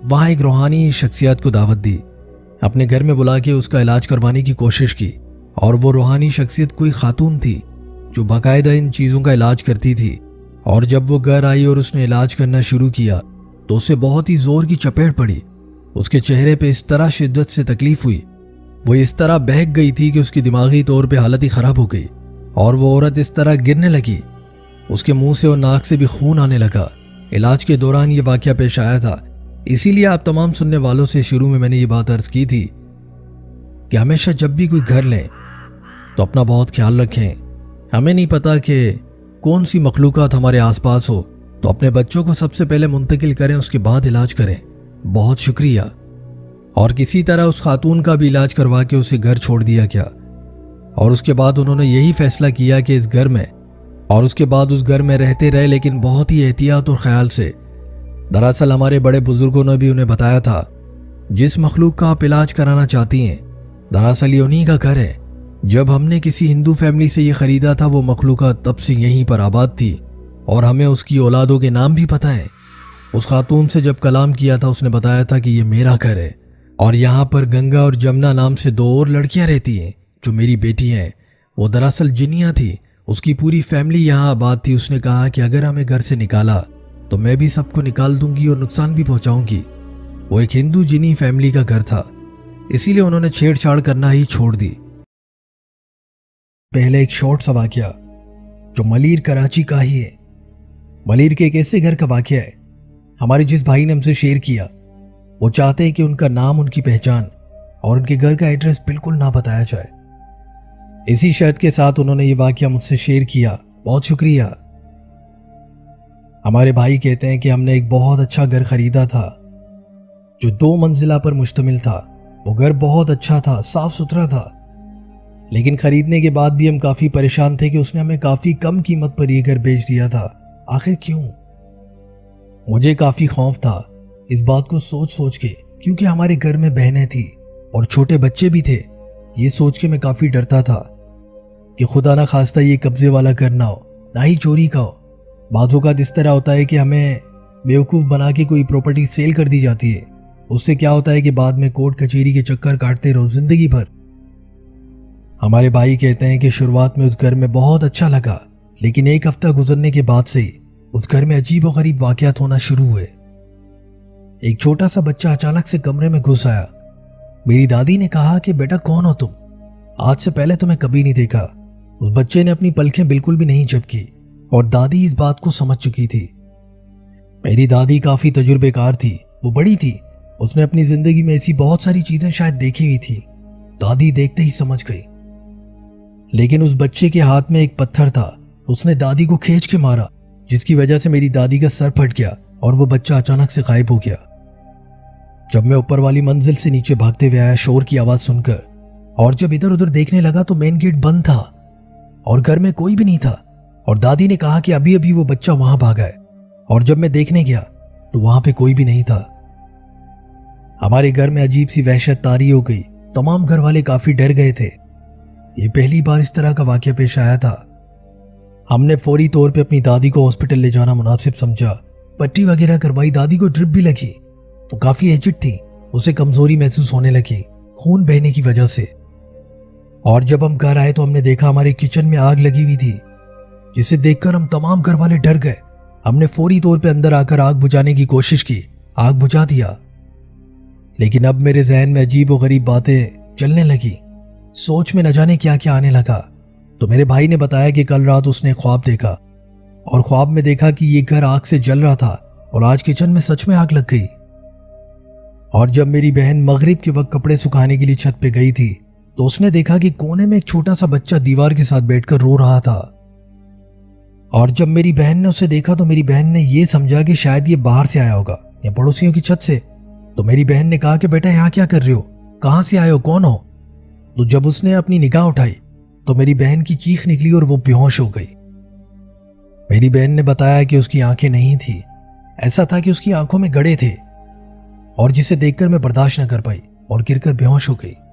वहां एक रूहानी शख्सियत को दावत दी, अपने घर में बुला के उसका इलाज करवाने की कोशिश की। और वो रूहानी शख्सियत कोई खातून थी जो बाकायदा इन चीज़ों का इलाज करती थी। और जब वो घर आई और उसने इलाज करना शुरू किया तो उसे बहुत ही जोर की चपेट पड़ी। उसके चेहरे पे इस तरह शिद्दत से तकलीफ हुई, वो इस तरह बहक गई थी कि उसकी दिमागी तौर पे हालत ही खराब हो गई और वो औरत इस तरह गिरने लगी। उसके मुंह से और नाक से भी खून आने लगा। इलाज के दौरान ये वाकया पेश आया था। इसीलिए आप तमाम सुनने वालों से शुरू में मैंने ये बात अर्ज की थी कि हमेशा जब भी कोई घर लें तो अपना बहुत ख्याल रखें। हमें नहीं पता कि कौन सी मखलूकात हमारे आसपास हो, तो अपने बच्चों को सबसे पहले मुंतकिल करें, उसके बाद इलाज करें। बहुत शुक्रिया। और किसी तरह उस खातून का भी इलाज करवा के उसे घर छोड़ दिया गया। और उसके बाद उन्होंने यही फैसला किया कि इस घर में, और उसके बाद उस घर में रहते रहे, लेकिन बहुत ही एहतियात और ख्याल से। दरअसल हमारे बड़े बुजुर्गों ने भी उन्हें बताया था, जिस मखलूक का आप इलाज कराना चाहती हैं दरअसल ये उन्हीं का घर है। जब हमने किसी हिंदू फैमिली से ये खरीदा था, वो मखलूका तब से यहीं पर आबाद थी और हमें उसकी औलादों के नाम भी पता है। उस खातून से जब कलाम किया था, उसने बताया था कि ये मेरा घर है और यहाँ पर गंगा और जमुना नाम से 2 और लड़कियां रहती हैं जो मेरी बेटी हैं। वो दरअसल जिन्नियाँ थी, उसकी पूरी फैमिली यहाँ आबाद थी। उसने कहा कि अगर हमें घर से निकाला तो मैं भी सबको निकाल दूंगी और नुकसान भी पहुंचाऊंगी। वो एक हिंदू जिनी फैमिली का घर था, इसीलिए उन्होंने छेड़छाड़ करना ही छोड़ दी। पहले एक शॉर्ट सा वाकया जो मलीर कराची का ही है। मलीर के एक ऐसे घर का वाकया है, हमारे जिस भाई ने हमसे शेयर किया, वो चाहते हैं कि उनका नाम, उनकी पहचान और उनके घर का एड्रेस बिल्कुल ना बताया जाए। इसी शर्त के साथ उन्होंने ये वाकया मुझसे शेयर किया। बहुत शुक्रिया। हमारे भाई कहते हैं कि हमने एक बहुत अच्छा घर खरीदा था जो 2 मंजिला पर मुश्तमिल था। वो घर बहुत अच्छा था, साफ सुथरा था, लेकिन खरीदने के बाद भी हम काफी परेशान थे कि उसने हमें काफी कम कीमत पर यह घर बेच दिया था। आखिर क्यों? मुझे काफी खौफ था इस बात को सोच सोच के, क्योंकि हमारे घर में बहनें थी और छोटे बच्चे भी थे। ये सोच के मैं काफी डरता था कि खुदा ना खास्ता ये कब्जे वाला घर ना हो, ना ही चोरी का हो। बाजों का इस तरह होता है कि हमें बेवकूफ बना के कोई प्रॉपर्टी सेल कर दी जाती है। उससे क्या होता है कि बाद में कोर्ट कचहरी के चक्कर काटते रहो जिंदगी भर। हमारे भाई कहते हैं कि शुरुआत में उस घर में बहुत अच्छा लगा, लेकिन 1 हफ्ता गुजरने के बाद से ही उस घर में अजीब और गरीब वाकयात होना शुरू हुए। एक छोटा सा बच्चा अचानक से कमरे में घुस आया। मेरी दादी ने कहा कि बेटा कौन हो तुम? आज से पहले तुम्हें कभी नहीं देखा। उस बच्चे ने अपनी पलकें बिल्कुल भी नहीं झपकी और दादी इस बात को समझ चुकी थी। मेरी दादी काफी तजुर्बेकार थी, वो बड़ी थी, उसने अपनी जिंदगी में ऐसी बहुत सारी चीजें शायद देखी हुई थी। दादी देखते ही समझ गई। लेकिन उस बच्चे के हाथ में एक पत्थर था, उसने दादी को खींच के मारा, जिसकी वजह से मेरी दादी का सर फट गया और वो बच्चा अचानक से गायब हो गया। जब मैं ऊपर वाली मंजिल से नीचे भागते हुए आया शोर की आवाज सुनकर, और जब इधर उधर देखने लगा तो मेन गेट बंद था और घर में कोई भी नहीं था। और दादी ने कहा कि अभी अभी वो बच्चा वहां भागा है। और जब मैं देखने गया तो वहां पे कोई भी नहीं था। हमारे घर में अजीब सी वहशत तारी हो गई। तमाम घर वाले काफी डर गए थे। ये पहली बार इस तरह का वाकया पेश आया था। हमने फौरी तौर पे अपनी दादी को हॉस्पिटल ले जाना मुनासिब समझा। पट्टी वगैरह करवाई, दादी को ड्रिप भी लगी। वो काफी एजिड थी, उसे कमजोरी महसूस होने लगी खून बहने की वजह से। और जब हम घर आए तो हमने देखा हमारे किचन में आग लगी हुई थी, जिसे देखकर हम तमाम घर वाले डर गए। हमने फौरी तौर पे अंदर आकर आग बुझाने की कोशिश की, आग बुझा दिया। लेकिन अब मेरे जहन में अजीब और गरीब बातें चलने लगी। सोच में न जाने क्या क्या आने लगा। तो मेरे भाई ने बताया कि कल रात उसने ख्वाब देखा और ख्वाब में देखा कि ये घर आग से जल रहा था और आज किचन में सच में आग लग गई। और जब मेरी बहन मगरिब के वक्त कपड़े सुखाने के लिए छत पे गई थी तो उसने देखा कि कोने में एक छोटा सा बच्चा दीवार के साथ बैठकर रो रहा था। और जब मेरी बहन ने उसे देखा तो मेरी बहन ने यह समझा कि शायद ये बाहर से आया होगा या पड़ोसियों की छत से। तो मेरी बहन ने कहा कि बेटा यहाँ क्या कर रहे हो, कहां से आए हो, कौन हो? तो जब उसने अपनी निगाह उठाई तो मेरी बहन की चीख निकली और वो बेहोश हो गई। मेरी बहन ने बताया कि उसकी आंखें नहीं थी, ऐसा था कि उसकी आंखों में गड़े थे, और जिसे देखकर मैं बर्दाश्त न कर पाई और गिरकर बेहोश हो गई।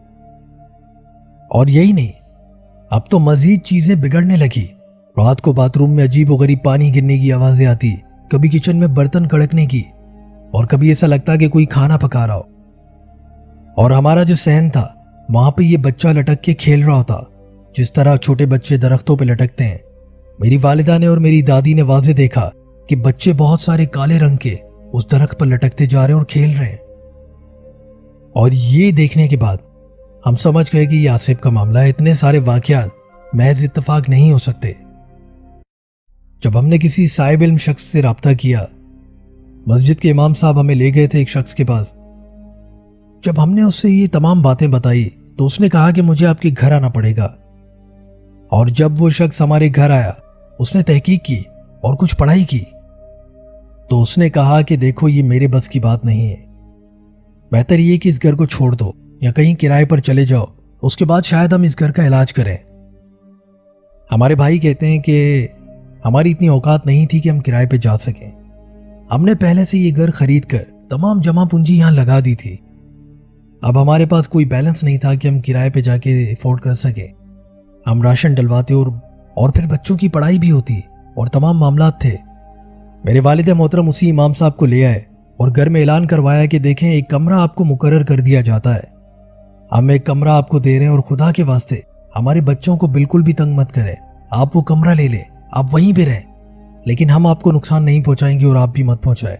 और यही नहीं, अब तो मजीद चीजें बिगड़ने लगी। रात को बाथरूम में अजीब और गरीब पानी गिरने की आवाजें आती, कभी किचन में बर्तन कड़कने की, और कभी ऐसा लगता कि कोई खाना पका रहा हो। और हमारा जो सहन था वहां पे ये बच्चा लटक के खेल रहा होता, जिस तरह छोटे बच्चे दरख्तों पे लटकते हैं। मेरी वालिदा ने और मेरी दादी ने वाज़े देखा कि बच्चे बहुत सारे काले रंग के उस दरख्त पर लटकते जा रहे हैं और खेल रहे हैं। और ये देखने के बाद हम समझ गए कि ये आसिफ का मामला है। इतने सारे वाकयात महज इत्तेफाक नहीं हो सकते। जब हमने किसी साहिब इल्म शख्स से राब्ता किया, मस्जिद के इमाम साहब हमें ले गए थे एक शख्स के पास। जब हमने उससे ये तमाम बातें बताई तो उसने कहा कि मुझे आपके घर आना पड़ेगा। और जब वो शख्स हमारे घर आया, उसने तहकीक की और कुछ पढ़ाई की, तो उसने कहा कि देखो, ये मेरे बस की बात नहीं है। बेहतर ये कि इस घर को छोड़ दो या कहीं किराए पर चले जाओ, उसके बाद शायद हम इस घर का इलाज करें। हमारे भाई कहते हैं कि हमारी इतनी औकात नहीं थी कि हम किराए पे जा सकें। हमने पहले से ये घर खरीद कर तमाम जमा पूंजी यहां लगा दी थी। अब हमारे पास कोई बैलेंस नहीं था कि हम किराए पे जाके अफोर्ड कर सके। हम राशन डलवाते और फिर बच्चों की पढ़ाई भी होती और तमाम मामलात थे। मेरे वालिद मोहतरम उसी इमाम साहब को ले आए और घर में ऐलान करवाया कि देखें, एक कमरा आपको मुकर्रर कर दिया जाता है। हम एक कमरा आपको दे रहे हैं और खुदा के वास्ते हमारे बच्चों को बिल्कुल भी तंग मत करें। आप वो कमरा ले लें, आप वहीं पे रहें, लेकिन हम आपको नुकसान नहीं पहुंचाएंगे और आप भी मत पहुंचाए।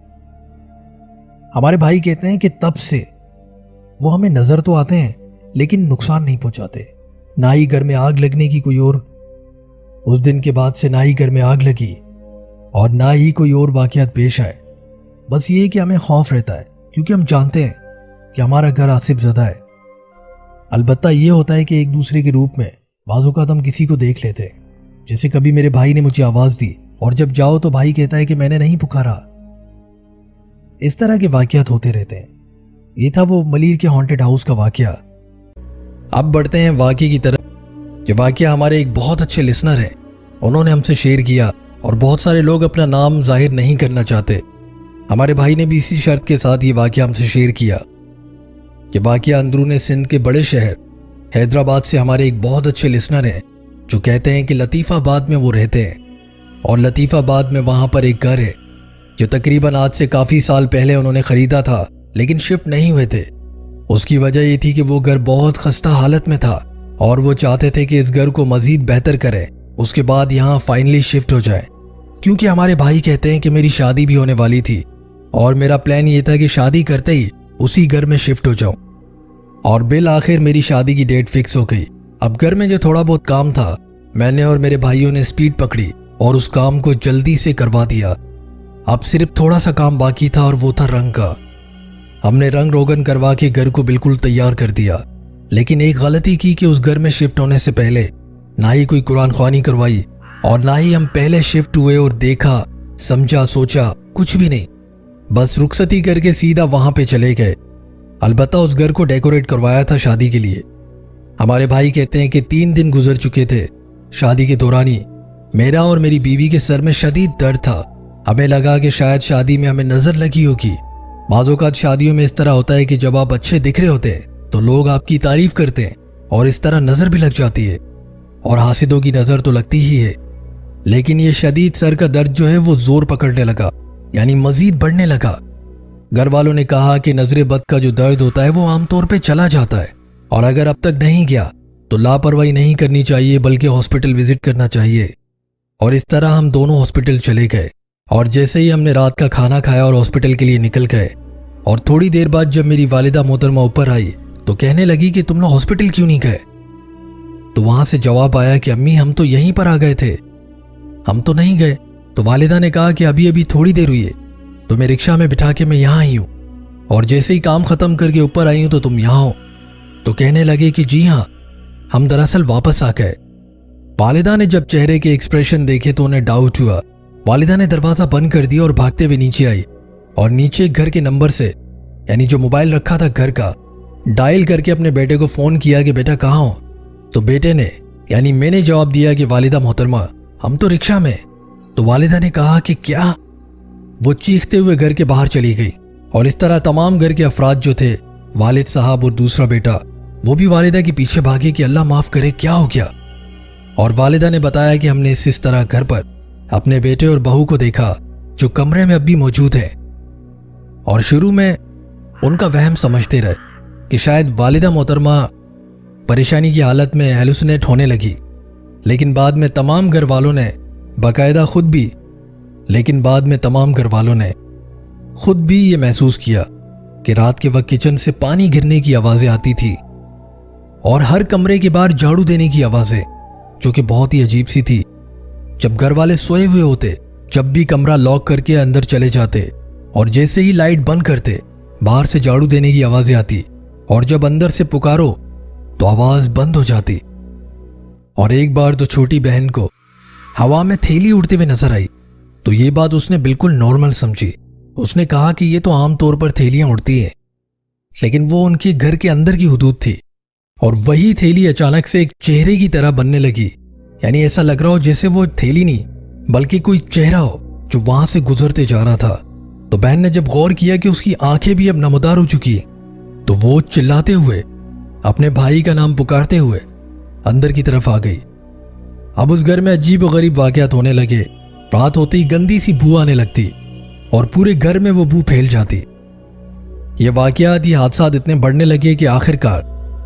हमारे भाई कहते हैं कि तब से वो हमें नजर तो आते हैं लेकिन नुकसान नहीं पहुंचाते। ना ही घर में आग लगने की कोई और, उस दिन के बाद से ना ही घर में आग लगी और ना ही कोई और वाकयात पेश आए। बस ये कि हमें खौफ रहता है क्योंकि हम जानते हैं कि हमारा घर आसिफ ज़दा है। अलबत्ता ये होता है कि एक दूसरे के रूप में बाज़-औक़ात हम किसी को देख लेते हैं। जैसे कभी मेरे भाई ने मुझे आवाज़ दी और जब जाओ तो भाई कहता है कि मैंने नहीं पुकारा। इस तरह के वाकयात होते रहते हैं। ये था वो मलीर के हॉन्टेड हाउस का वाकया। अब बढ़ते हैं वाकये की तरफ। ये वाकया हमारे एक बहुत अच्छे लिसनर हैं, उन्होंने हमसे शेयर किया और बहुत सारे लोग अपना नाम जाहिर नहीं करना चाहते। हमारे भाई ने भी इसी शर्त के साथ ये वाकया हमसे शेयर किया। ये वाकया अंदरूने सिंध के बड़े शहर हैदराबाद से हमारे एक बहुत अच्छे लिसनर हैं जो कहते हैं कि लतीफ़ाबाद में वो रहते हैं और लतीफ़ाबाद में वहाँ पर एक घर है जो तकरीबन आज से काफ़ी साल पहले उन्होंने ख़रीदा था लेकिन शिफ्ट नहीं हुए थे। उसकी वजह ये थी कि वो घर बहुत खस्ता हालत में था और वो चाहते थे कि इस घर को मज़ीद बेहतर करें, उसके बाद यहाँ फाइनली शिफ्ट हो जाए। क्योंकि हमारे भाई कहते हैं कि मेरी शादी भी होने वाली थी और मेरा प्लान ये था कि शादी करते ही उसी घर में शिफ्ट हो जाऊं। और बिल आखिर मेरी शादी की डेट फिक्स हो गई। अब घर में जो थोड़ा बहुत काम था, मैंने और मेरे भाइयों ने स्पीड पकड़ी और उस काम को जल्दी से करवा दिया। अब सिर्फ थोड़ा सा काम बाकी था और वो था रंग का। हमने रंग रोगन करवा के घर को बिल्कुल तैयार कर दिया, लेकिन एक गलती की कि उस घर में शिफ्ट होने से पहले ना ही कोई कुरान ख्वानी करवाई और ना ही हम पहले शिफ्ट हुए और देखा, समझा, सोचा, कुछ भी नहीं। बस रुखसती करके सीधा वहां पे चले गए। अलबत्ता उस घर को डेकोरेट करवाया था शादी के लिए। हमारे भाई कहते हैं कि 3 दिन गुजर चुके थे शादी के दौरान ही मेरा और मेरी बीवी के सर में शदीद दर्द था। हमें लगा कि शायद शादी में हमें नजर लगी होगी। बाज़-औक़ात शादियों में इस तरह होता है कि जब आप अच्छे दिख रहे होते हैं तो लोग आपकी तारीफ करते हैं और इस तरह नजर भी लग जाती है और हासिदों की नजर तो लगती ही है। लेकिन ये शदीद सर का दर्द जो है वो जोर पकड़ने लगा, यानी मजीद बढ़ने लगा। घर वालों ने कहा कि नजर बद का जो दर्द होता है वो आमतौर पे चला जाता है और अगर अब तक नहीं गया तो लापरवाही नहीं करनी चाहिए बल्कि हॉस्पिटल विजिट करना चाहिए। और इस तरह हम दोनों हॉस्पिटल चले गए और जैसे ही हमने रात का खाना खाया और हॉस्पिटल के लिए निकल गए और थोड़ी देर बाद जब मेरी वालिदा मोहतरमा ऊपर आई तो कहने लगी कि तुम लोग हॉस्पिटल क्यों नहीं गए। तो वहां से जवाब आया कि अम्मी हम तो यहीं पर आ गए थे, हम तो नहीं गए। तो वालिदा ने कहा कि अभी अभी थोड़ी देर हुई है, तुम्हें रिक्शा में बिठा के मैं यहाँ आई हूँ और जैसे ही काम खत्म करके ऊपर आई हूँ तो तुम यहाँ हो। तो कहने लगे कि जी हाँ, हम दरअसल वापस आ गए। वालिदा ने जब चेहरे के एक्सप्रेशन देखे तो उन्हें डाउट हुआ। वालिदा ने दरवाजा बंद कर दिया और भागते हुए नीचे आई और नीचे घर के नंबर से, यानी जो मोबाइल रखा था घर का, डायल करके अपने बेटे को फोन किया कि बेटा कहाँ हो। तो बेटे ने, यानी मैंने जवाब दिया कि वालिदा मोहतरमा हम तो रिक्शा में। तो वालिदा ने कहा कि क्या। वो चीखते हुए घर के बाहर चली गई और इस तरह तमाम घर के अफराद जो थे, वालिद साहब और दूसरा बेटा, वो भी वालिदा के पीछे भागे कि अल्लाह माफ करे क्या हो गया। और वालिदा ने बताया कि हमने इस तरह घर पर अपने बेटे और बहू को देखा जो कमरे में अब भी मौजूद है। और शुरू में उनका वहम समझते रहे कि शायद वालिदा मोहतरमा परेशानी की हालत में हेलुसिनेट होने लगी। लेकिन बाद में तमाम घर वालों ने खुद भी ये महसूस किया कि रात के वक्त किचन से पानी गिरने की आवाज़ें आती थी और हर कमरे के बाहर झाड़ू देने की आवाज़ें, जो कि बहुत ही अजीब सी थी। जब घर वाले सोए हुए होते, जब भी कमरा लॉक करके अंदर चले जाते और जैसे ही लाइट बंद करते, बाहर से झाड़ू देने की आवाज़ें आती और जब अंदर से पुकारो तो आवाज़ बंद हो जाती। और एक बार तो छोटी बहन को हवा में थैली उड़ते हुए नजर आई तो ये बात उसने बिल्कुल नॉर्मल समझी। उसने कहा कि ये तो आमतौर पर थैलियां उड़ती हैं, लेकिन वो उनके घर के अंदर की हुदूद थी और वही थैली अचानक से एक चेहरे की तरह बनने लगी। यानी ऐसा लग रहा हो जैसे वो थैली नहीं बल्कि कोई चेहरा हो जो वहां से गुजरते जा रहा था। तो बहन ने जब गौर किया कि उसकी आंखें भी अब नमदार हो चुकी हैं, तो वो चिल्लाते हुए अपने भाई का नाम पुकारते हुए अंदर की तरफ आ गई। अब उस घर में अजीब और गरीब वाकयात होने लगे। रात होते ही गंदी सी बू आने लगती और पूरे घर में वो बू फैल जाती। ये वाकयात, ये हादसात इतने बढ़ने लगे कि आखिरकार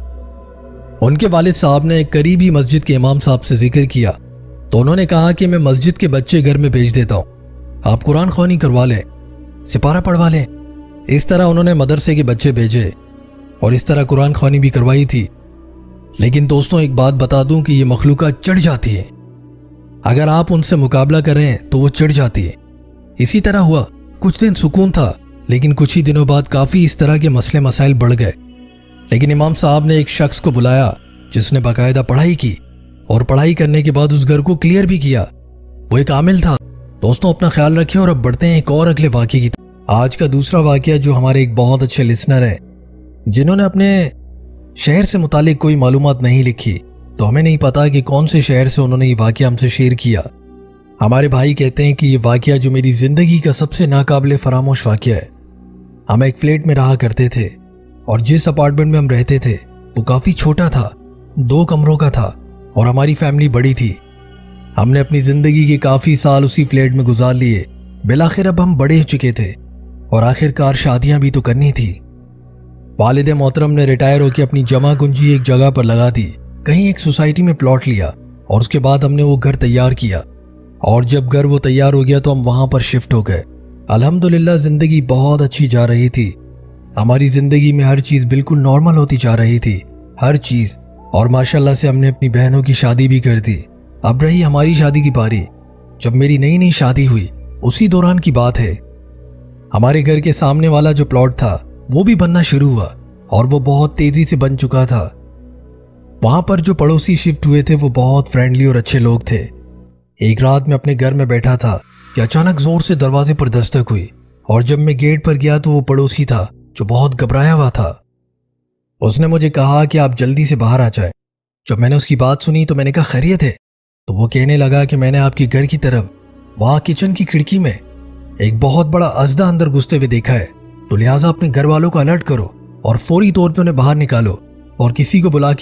उनके वालिद साहब ने एक करीबी मस्जिद के इमाम साहब से जिक्र किया तो उन्होंने कहा कि मैं मस्जिद के बच्चे घर में भेज देता हूं, आप कुरान ख्वानी करवा लें, सिपारा पढ़वा लें। इस तरह उन्होंने मदरसे के बच्चे भेजे और इस तरह कुरान ख्वानी भी करवाई थी। लेकिन दोस्तों, एक बात बता दूं कि ये मखलूक़ात चढ़ जाती है। अगर आप उनसे मुकाबला करें तो वो चढ़ जाती है। इसी तरह हुआ, कुछ दिन सुकून था, लेकिन कुछ ही दिनों बाद काफ़ी इस तरह के मसले मसाइल बढ़ गए। लेकिन इमाम साहब ने एक शख्स को बुलाया जिसने बाकायदा पढ़ाई की और पढ़ाई करने के बाद उस घर को क्लियर भी किया। वो एक आमिल था। दोस्तों, अपना ख्याल रखें और अब बढ़ते हैं एक और अगले वाक़े की। आज का दूसरा वाक़या जो हमारे एक बहुत अच्छे लिसनर हैं जिन्होंने अपने शहर से मुतालिक कोई मालूमात नहीं लिखी, तो हमें नहीं पता कि कौन से शहर से उन्होंने ये वाक़या हमसे शेयर किया। हमारे भाई कहते हैं कि ये वाक़या जो मेरी ज़िंदगी का सबसे नाकाबिले फरामोश वाक़या है। हम एक फ्लैट में रहा करते थे और जिस अपार्टमेंट में हम रहते थे वो काफ़ी छोटा था, 2 कमरों का था और हमारी फैमिली बड़ी थी। हमने अपनी ज़िंदगी के काफ़ी साल उसी फ्लैट में गुजार लिए। बिलाखिर अब हम बड़े हो चुके थे और आखिरकार शादियाँ भी तो करनी थी। वालिद मोहतरम ने रिटायर होकर अपनी जमा कुंजी एक जगह पर लगा दी, कहीं एक सोसाइटी में प्लॉट लिया और उसके बाद हमने वो घर तैयार किया। और जब घर वो तैयार हो गया तो हम वहाँ पर शिफ्ट हो गए। अल्हम्दुलिल्लाह ज़िंदगी बहुत अच्छी जा रही थी। हमारी ज़िंदगी में हर चीज़ बिल्कुल नॉर्मल होती जा रही थी, हर चीज़। और माशाल्लाह से हमने अपनी बहनों की शादी भी कर दी। अब रही हमारी शादी की बारी। जब मेरी नई नई शादी हुई उसी दौरान की बात है, हमारे घर के सामने वाला जो प्लॉट था वो भी बनना शुरू हुआ और वो बहुत तेजी से बन चुका था। वहां पर जो पड़ोसी शिफ्ट हुए थे वो बहुत फ्रेंडली और अच्छे लोग थे। एक रात मैं अपने घर में बैठा था कि अचानक जोर से दरवाजे पर दस्तक हुई और जब मैं गेट पर गया तो वो पड़ोसी था जो बहुत घबराया हुआ था। उसने मुझे कहा कि आप जल्दी से बाहर आ जाए। जब मैंने उसकी बात सुनी तो मैंने कहा खैरियत है? तो वो कहने लगा कि मैंने आपके घर की तरफ वहां किचन की खिड़की में एक बहुत बड़ा अजदा अंदर घुसते हुए देखा है, तो लिहाजा अपने घर वालों को अलर्ट करो और फौरी तौर पे उन्हें बाहर निकालो और किसी को बुला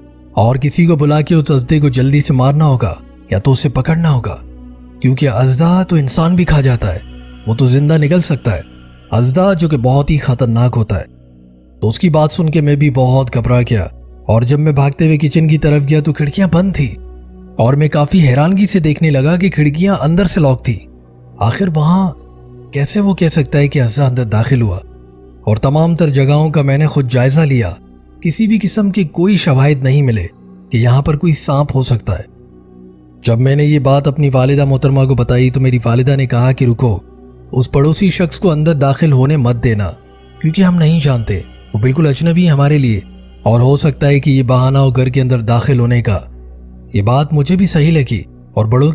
के उस अजदे को जल्दी से मारना होगा या तो उसे पकड़ना होगा, क्योंकि अजदा तो इंसान भी खा जाता है, वो तो जिंदा निकल सकता है। अजदा जो कि बहुत ही खतरनाक होता है। तो उसकी बात सुन के मैं भी बहुत घबरा गया और जब मैं भागते हुए किचन की तरफ गया तो खिड़कियां बंद थी और मैं काफी हैरानगी से देखने लगा कि खिड़कियां अंदर से लॉक थी। आखिर वहां कैसे वो कह सकता है कि अजदा अंदर दाखिल हुआ? और तमाम तर जगहों का मैंने खुद जायजा लिया, किसी भी किस्म के कोई शवाहिद नहीं मिले कि यहाँ पर कोई सांप हो सकता है। जब मैंने ये बात अपनी वालिदा मोहतरमा को बताई तो मेरी वालिदा ने कहा कि रुको, उस पड़ोसी शख्स को अंदर दाखिल होने मत देना, क्योंकि हम नहीं जानते, वो बिल्कुल अजनबी है हमारे लिए और हो सकता है कि ये बहाना हो घर के अंदर दाखिल होने का। ये बात मुझे भी सही लगी और बड़ों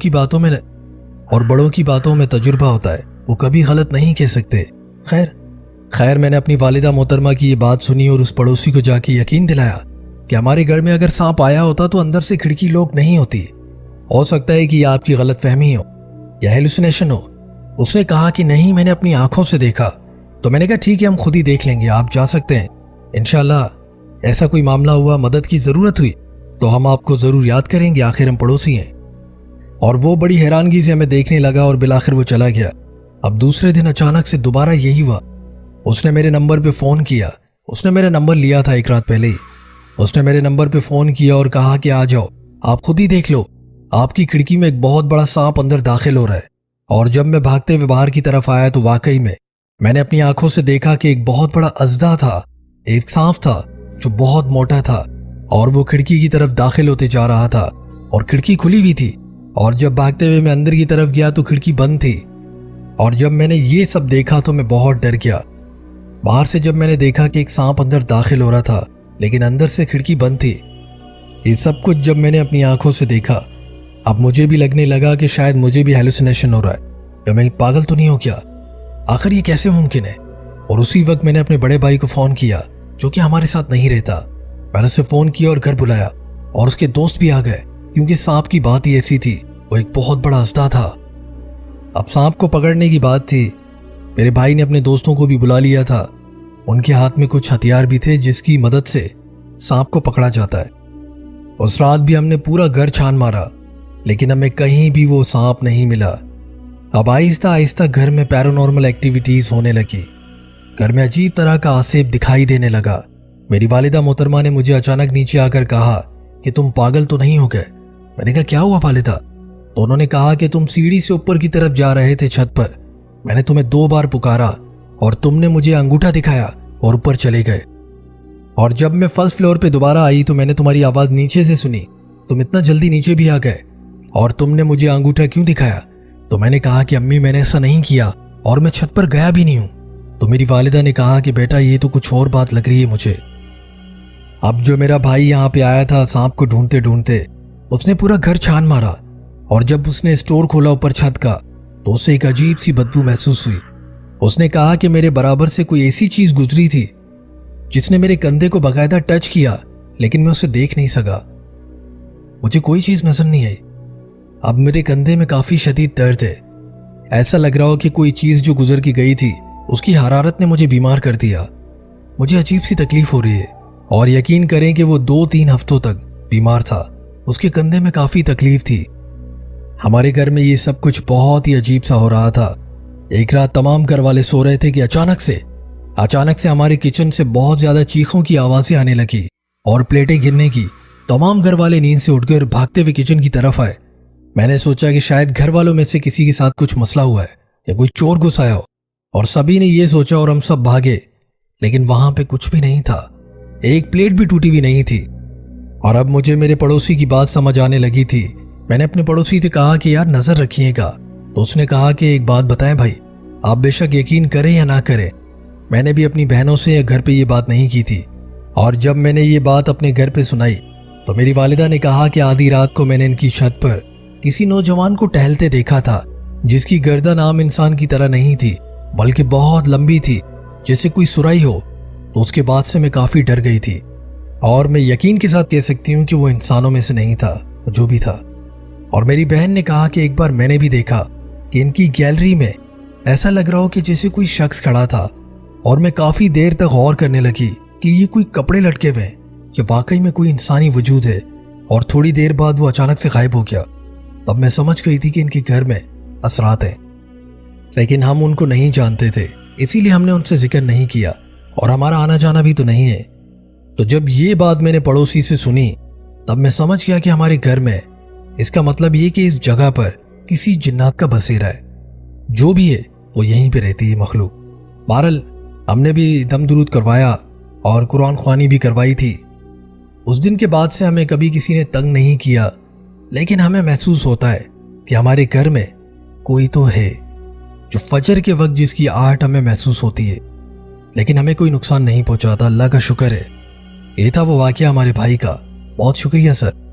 की बातों में तजुर्बा होता है, वो कभी गलत नहीं कह सकते। खैर मैंने अपनी वालिदा मोहतरमा की ये बात सुनी और उस पड़ोसी को जाके यकीन दिलाया कि हमारे घर में अगर सांप आया होता तो अंदर से खिड़की लॉक नहीं होती। हो सकता है कि यह आपकी गलतफहमी हो या हेलुसिनेशन हो। उसने कहा कि नहीं, मैंने अपनी आंखों से देखा। तो मैंने कहा ठीक है, हम खुद ही देख लेंगे, आप जा सकते हैं। इंशाल्लाह ऐसा कोई मामला हुआ, मदद की जरूरत हुई तो हम आपको जरूर याद करेंगे, आखिर हम पड़ोसी हैं। और वो बड़ी हैरानगी से हमें देखने लगा और बिलाखिर वो चला गया। अब दूसरे दिन अचानक से दोबारा यही हुआ उसने मेरे नंबर पे फ़ोन किया। उसने मेरा नंबर लिया था एक रात पहले ही। उसने मेरे नंबर पे फ़ोन किया और कहा कि आ जाओ, आप खुद ही देख लो, आपकी खिड़की में एक बहुत बड़ा सांप अंदर दाखिल हो रहा है। और जब मैं भागते हुए बाहर की तरफ आया तो वाकई में मैंने अपनी आंखों से देखा कि एक बहुत बड़ा अजदा था, एक सांप था जो बहुत मोटा था और वो खिड़की की तरफ दाखिल होते जा रहा था और खिड़की खुली हुई थी। और जब भागते हुए मैं अंदर की तरफ गया तो खिड़की बंद थी। और जब मैंने ये सब देखा तो मैं बहुत डर गया। बाहर से जब मैंने देखा कि एक सांप अंदर दाखिल हो रहा था लेकिन अंदर से खिड़की बंद थी। ये सब कुछ जब मैंने अपनी आंखों से देखा, अब मुझे भी लगने लगा कि शायद मुझे भी हेलुसिनेशन हो रहा है या मैं पागल तो नहीं हो क्या, आखिर ये कैसे मुमकिन है। और उसी वक्त मैंने अपने बड़े भाई को फ़ोन किया जो कि हमारे साथ नहीं रहता। मैंने उसे फ़ोन किया और घर बुलाया और उसके दोस्त भी आ गए क्योंकि सांप की बात ही ऐसी थी, वो एक बहुत बड़ा अजदा था। अब सांप को पकड़ने की बात थी। मेरे भाई ने अपने दोस्तों को भी बुला लिया था। उनके हाथ में कुछ हथियार भी थे जिसकी मदद से सांप को पकड़ा जाता है। उस रात भी हमने पूरा घर छान मारा लेकिन हमें कहीं भी वो सांप नहीं मिला। अब आहिस्ता आहिस्ता घर में पैरानॉर्मल एक्टिविटीज होने लगी। घर में अजीब तरह का आसेब दिखाई देने लगा। मेरी वालिदा मोहतरमा ने मुझे अचानक नीचे आकर कहा कि तुम पागल तो नहीं हो गए। मैंने कहा क्या हुआ वालिदा? तो उन्होंने कहा कि तुम सीढ़ी से ऊपर की तरफ जा रहे थे छत पर, मैंने तुम्हें 2 बार पुकारा और तुमने मुझे अंगूठा दिखाया और ऊपर चले गए। और जब मैं फर्स्ट फ्लोर पे दोबारा आई तो मैंने तुम्हारी आवाज़ नीचे से सुनी, तुम इतना जल्दी नीचे भी आ गए और तुमने मुझे अंगूठा क्यों दिखाया? तो मैंने कहा कि अम्मी मैंने ऐसा नहीं किया और मैं छत पर गया भी नहीं हूं। तो मेरी वालिदा ने कहा कि बेटा ये तो कुछ और बात लग रही है मुझे। अब जो मेरा भाई यहाँ पे आया था सांप को ढूंढते ढूंढते, उसने पूरा घर छान मारा और जब उसने स्टोर खोला ऊपर छत का तो उसे एक अजीब सी बदबू महसूस हुई। उसने कहा कि मेरे बराबर से कोई ऐसी चीज गुजरी थी जिसने मेरे कंधे को बाकायदा टच किया लेकिन मैं उसे देख नहीं सका। मुझे कोई चीज नजर नहीं आई। अब मेरे कंधे में काफी शदीद दर्द है। ऐसा लग रहा हो कि कोई चीज जो गुजर की गई थी उसकी हरारत ने मुझे बीमार कर दिया। मुझे अजीब सी तकलीफ हो रही है। और यकीन करें कि वो 2-3 हफ्तों तक बीमार था। उसके कंधे में काफी तकलीफ थी। हमारे घर में ये सब कुछ बहुत ही अजीब सा हो रहा था। एक रात तमाम घर वाले सो रहे थे कि अचानक से हमारे किचन से बहुत ज्यादा चीखों की आवाजें आने लगी और प्लेटें गिरने की। तमाम घर वाले नींद से उठकर भागते हुए किचन की तरफ आए। मैंने सोचा कि शायद घर वालों में से किसी के साथ कुछ मसला हुआ है या कोई चोर घुस आया हो, और सभी ने ये सोचा और हम सब भागे लेकिन वहां पे कुछ भी नहीं था। एक प्लेट भी टूटी हुई नहीं थी। और अब मुझे मेरे पड़ोसी की बात समझ आने लगी थी। मैंने अपने पड़ोसी से कहा कि यार नजर रखिएगा। तो उसने कहा कि एक बात बताएं भाई, आप बेशक यकीन करें या ना करें, मैंने भी अपनी बहनों से या घर पे ये बात नहीं की थी। और जब मैंने ये बात अपने घर पे सुनाई तो मेरी वालिदा ने कहा कि आधी रात को मैंने इनकी छत पर किसी नौजवान को टहलते देखा था जिसकी गर्दन आम इंसान की तरह नहीं थी बल्कि बहुत लंबी थी, जैसे कोई सुराही हो। तो उसके बाद से मैं काफी डर गई थी और मैं यकीन के साथ कह सकती हूँ कि वो इंसानों में से नहीं था, जो भी था। और मेरी बहन ने कहा कि एक बार मैंने भी देखा कि इनकी गैलरी में ऐसा लग रहा हो कि जैसे कोई शख्स खड़ा था। और मैं काफी देर तक गौर करने लगी कि ये कोई कपड़े लटके हुए हैं या वाकई में कोई इंसानी वजूद है। और थोड़ी देर बाद वो अचानक से गायब हो गया। तब मैं समझ गई थी कि इनके घर में असरात हैं, लेकिन हम उनको नहीं जानते थे, इसीलिए हमने उनसे जिक्र नहीं किया और हमारा आना जाना भी तो नहीं है। तो जब ये बात मैंने पड़ोसी से सुनी तब मैं समझ गया कि हमारे घर में, इसका मतलब ये कि इस जगह पर किसी जिन्नात का बसेरा है। जो भी है वो यहीं पे रहती है मखलूक। बहरहाल हमने भी दम दुरूद करवाया और कुरान ख्वानी भी करवाई थी। उस दिन के बाद से हमें कभी किसी ने तंग नहीं किया, लेकिन हमें महसूस होता है कि हमारे घर में कोई तो है, जो फजर के वक्त जिसकी आहट हमें महसूस होती है, लेकिन हमें कोई नुकसान नहीं पहुंचाता। अल्लाह का शुक्र है। ये था वो वाकया हमारे भाई का। बहुत शुक्रिया सर।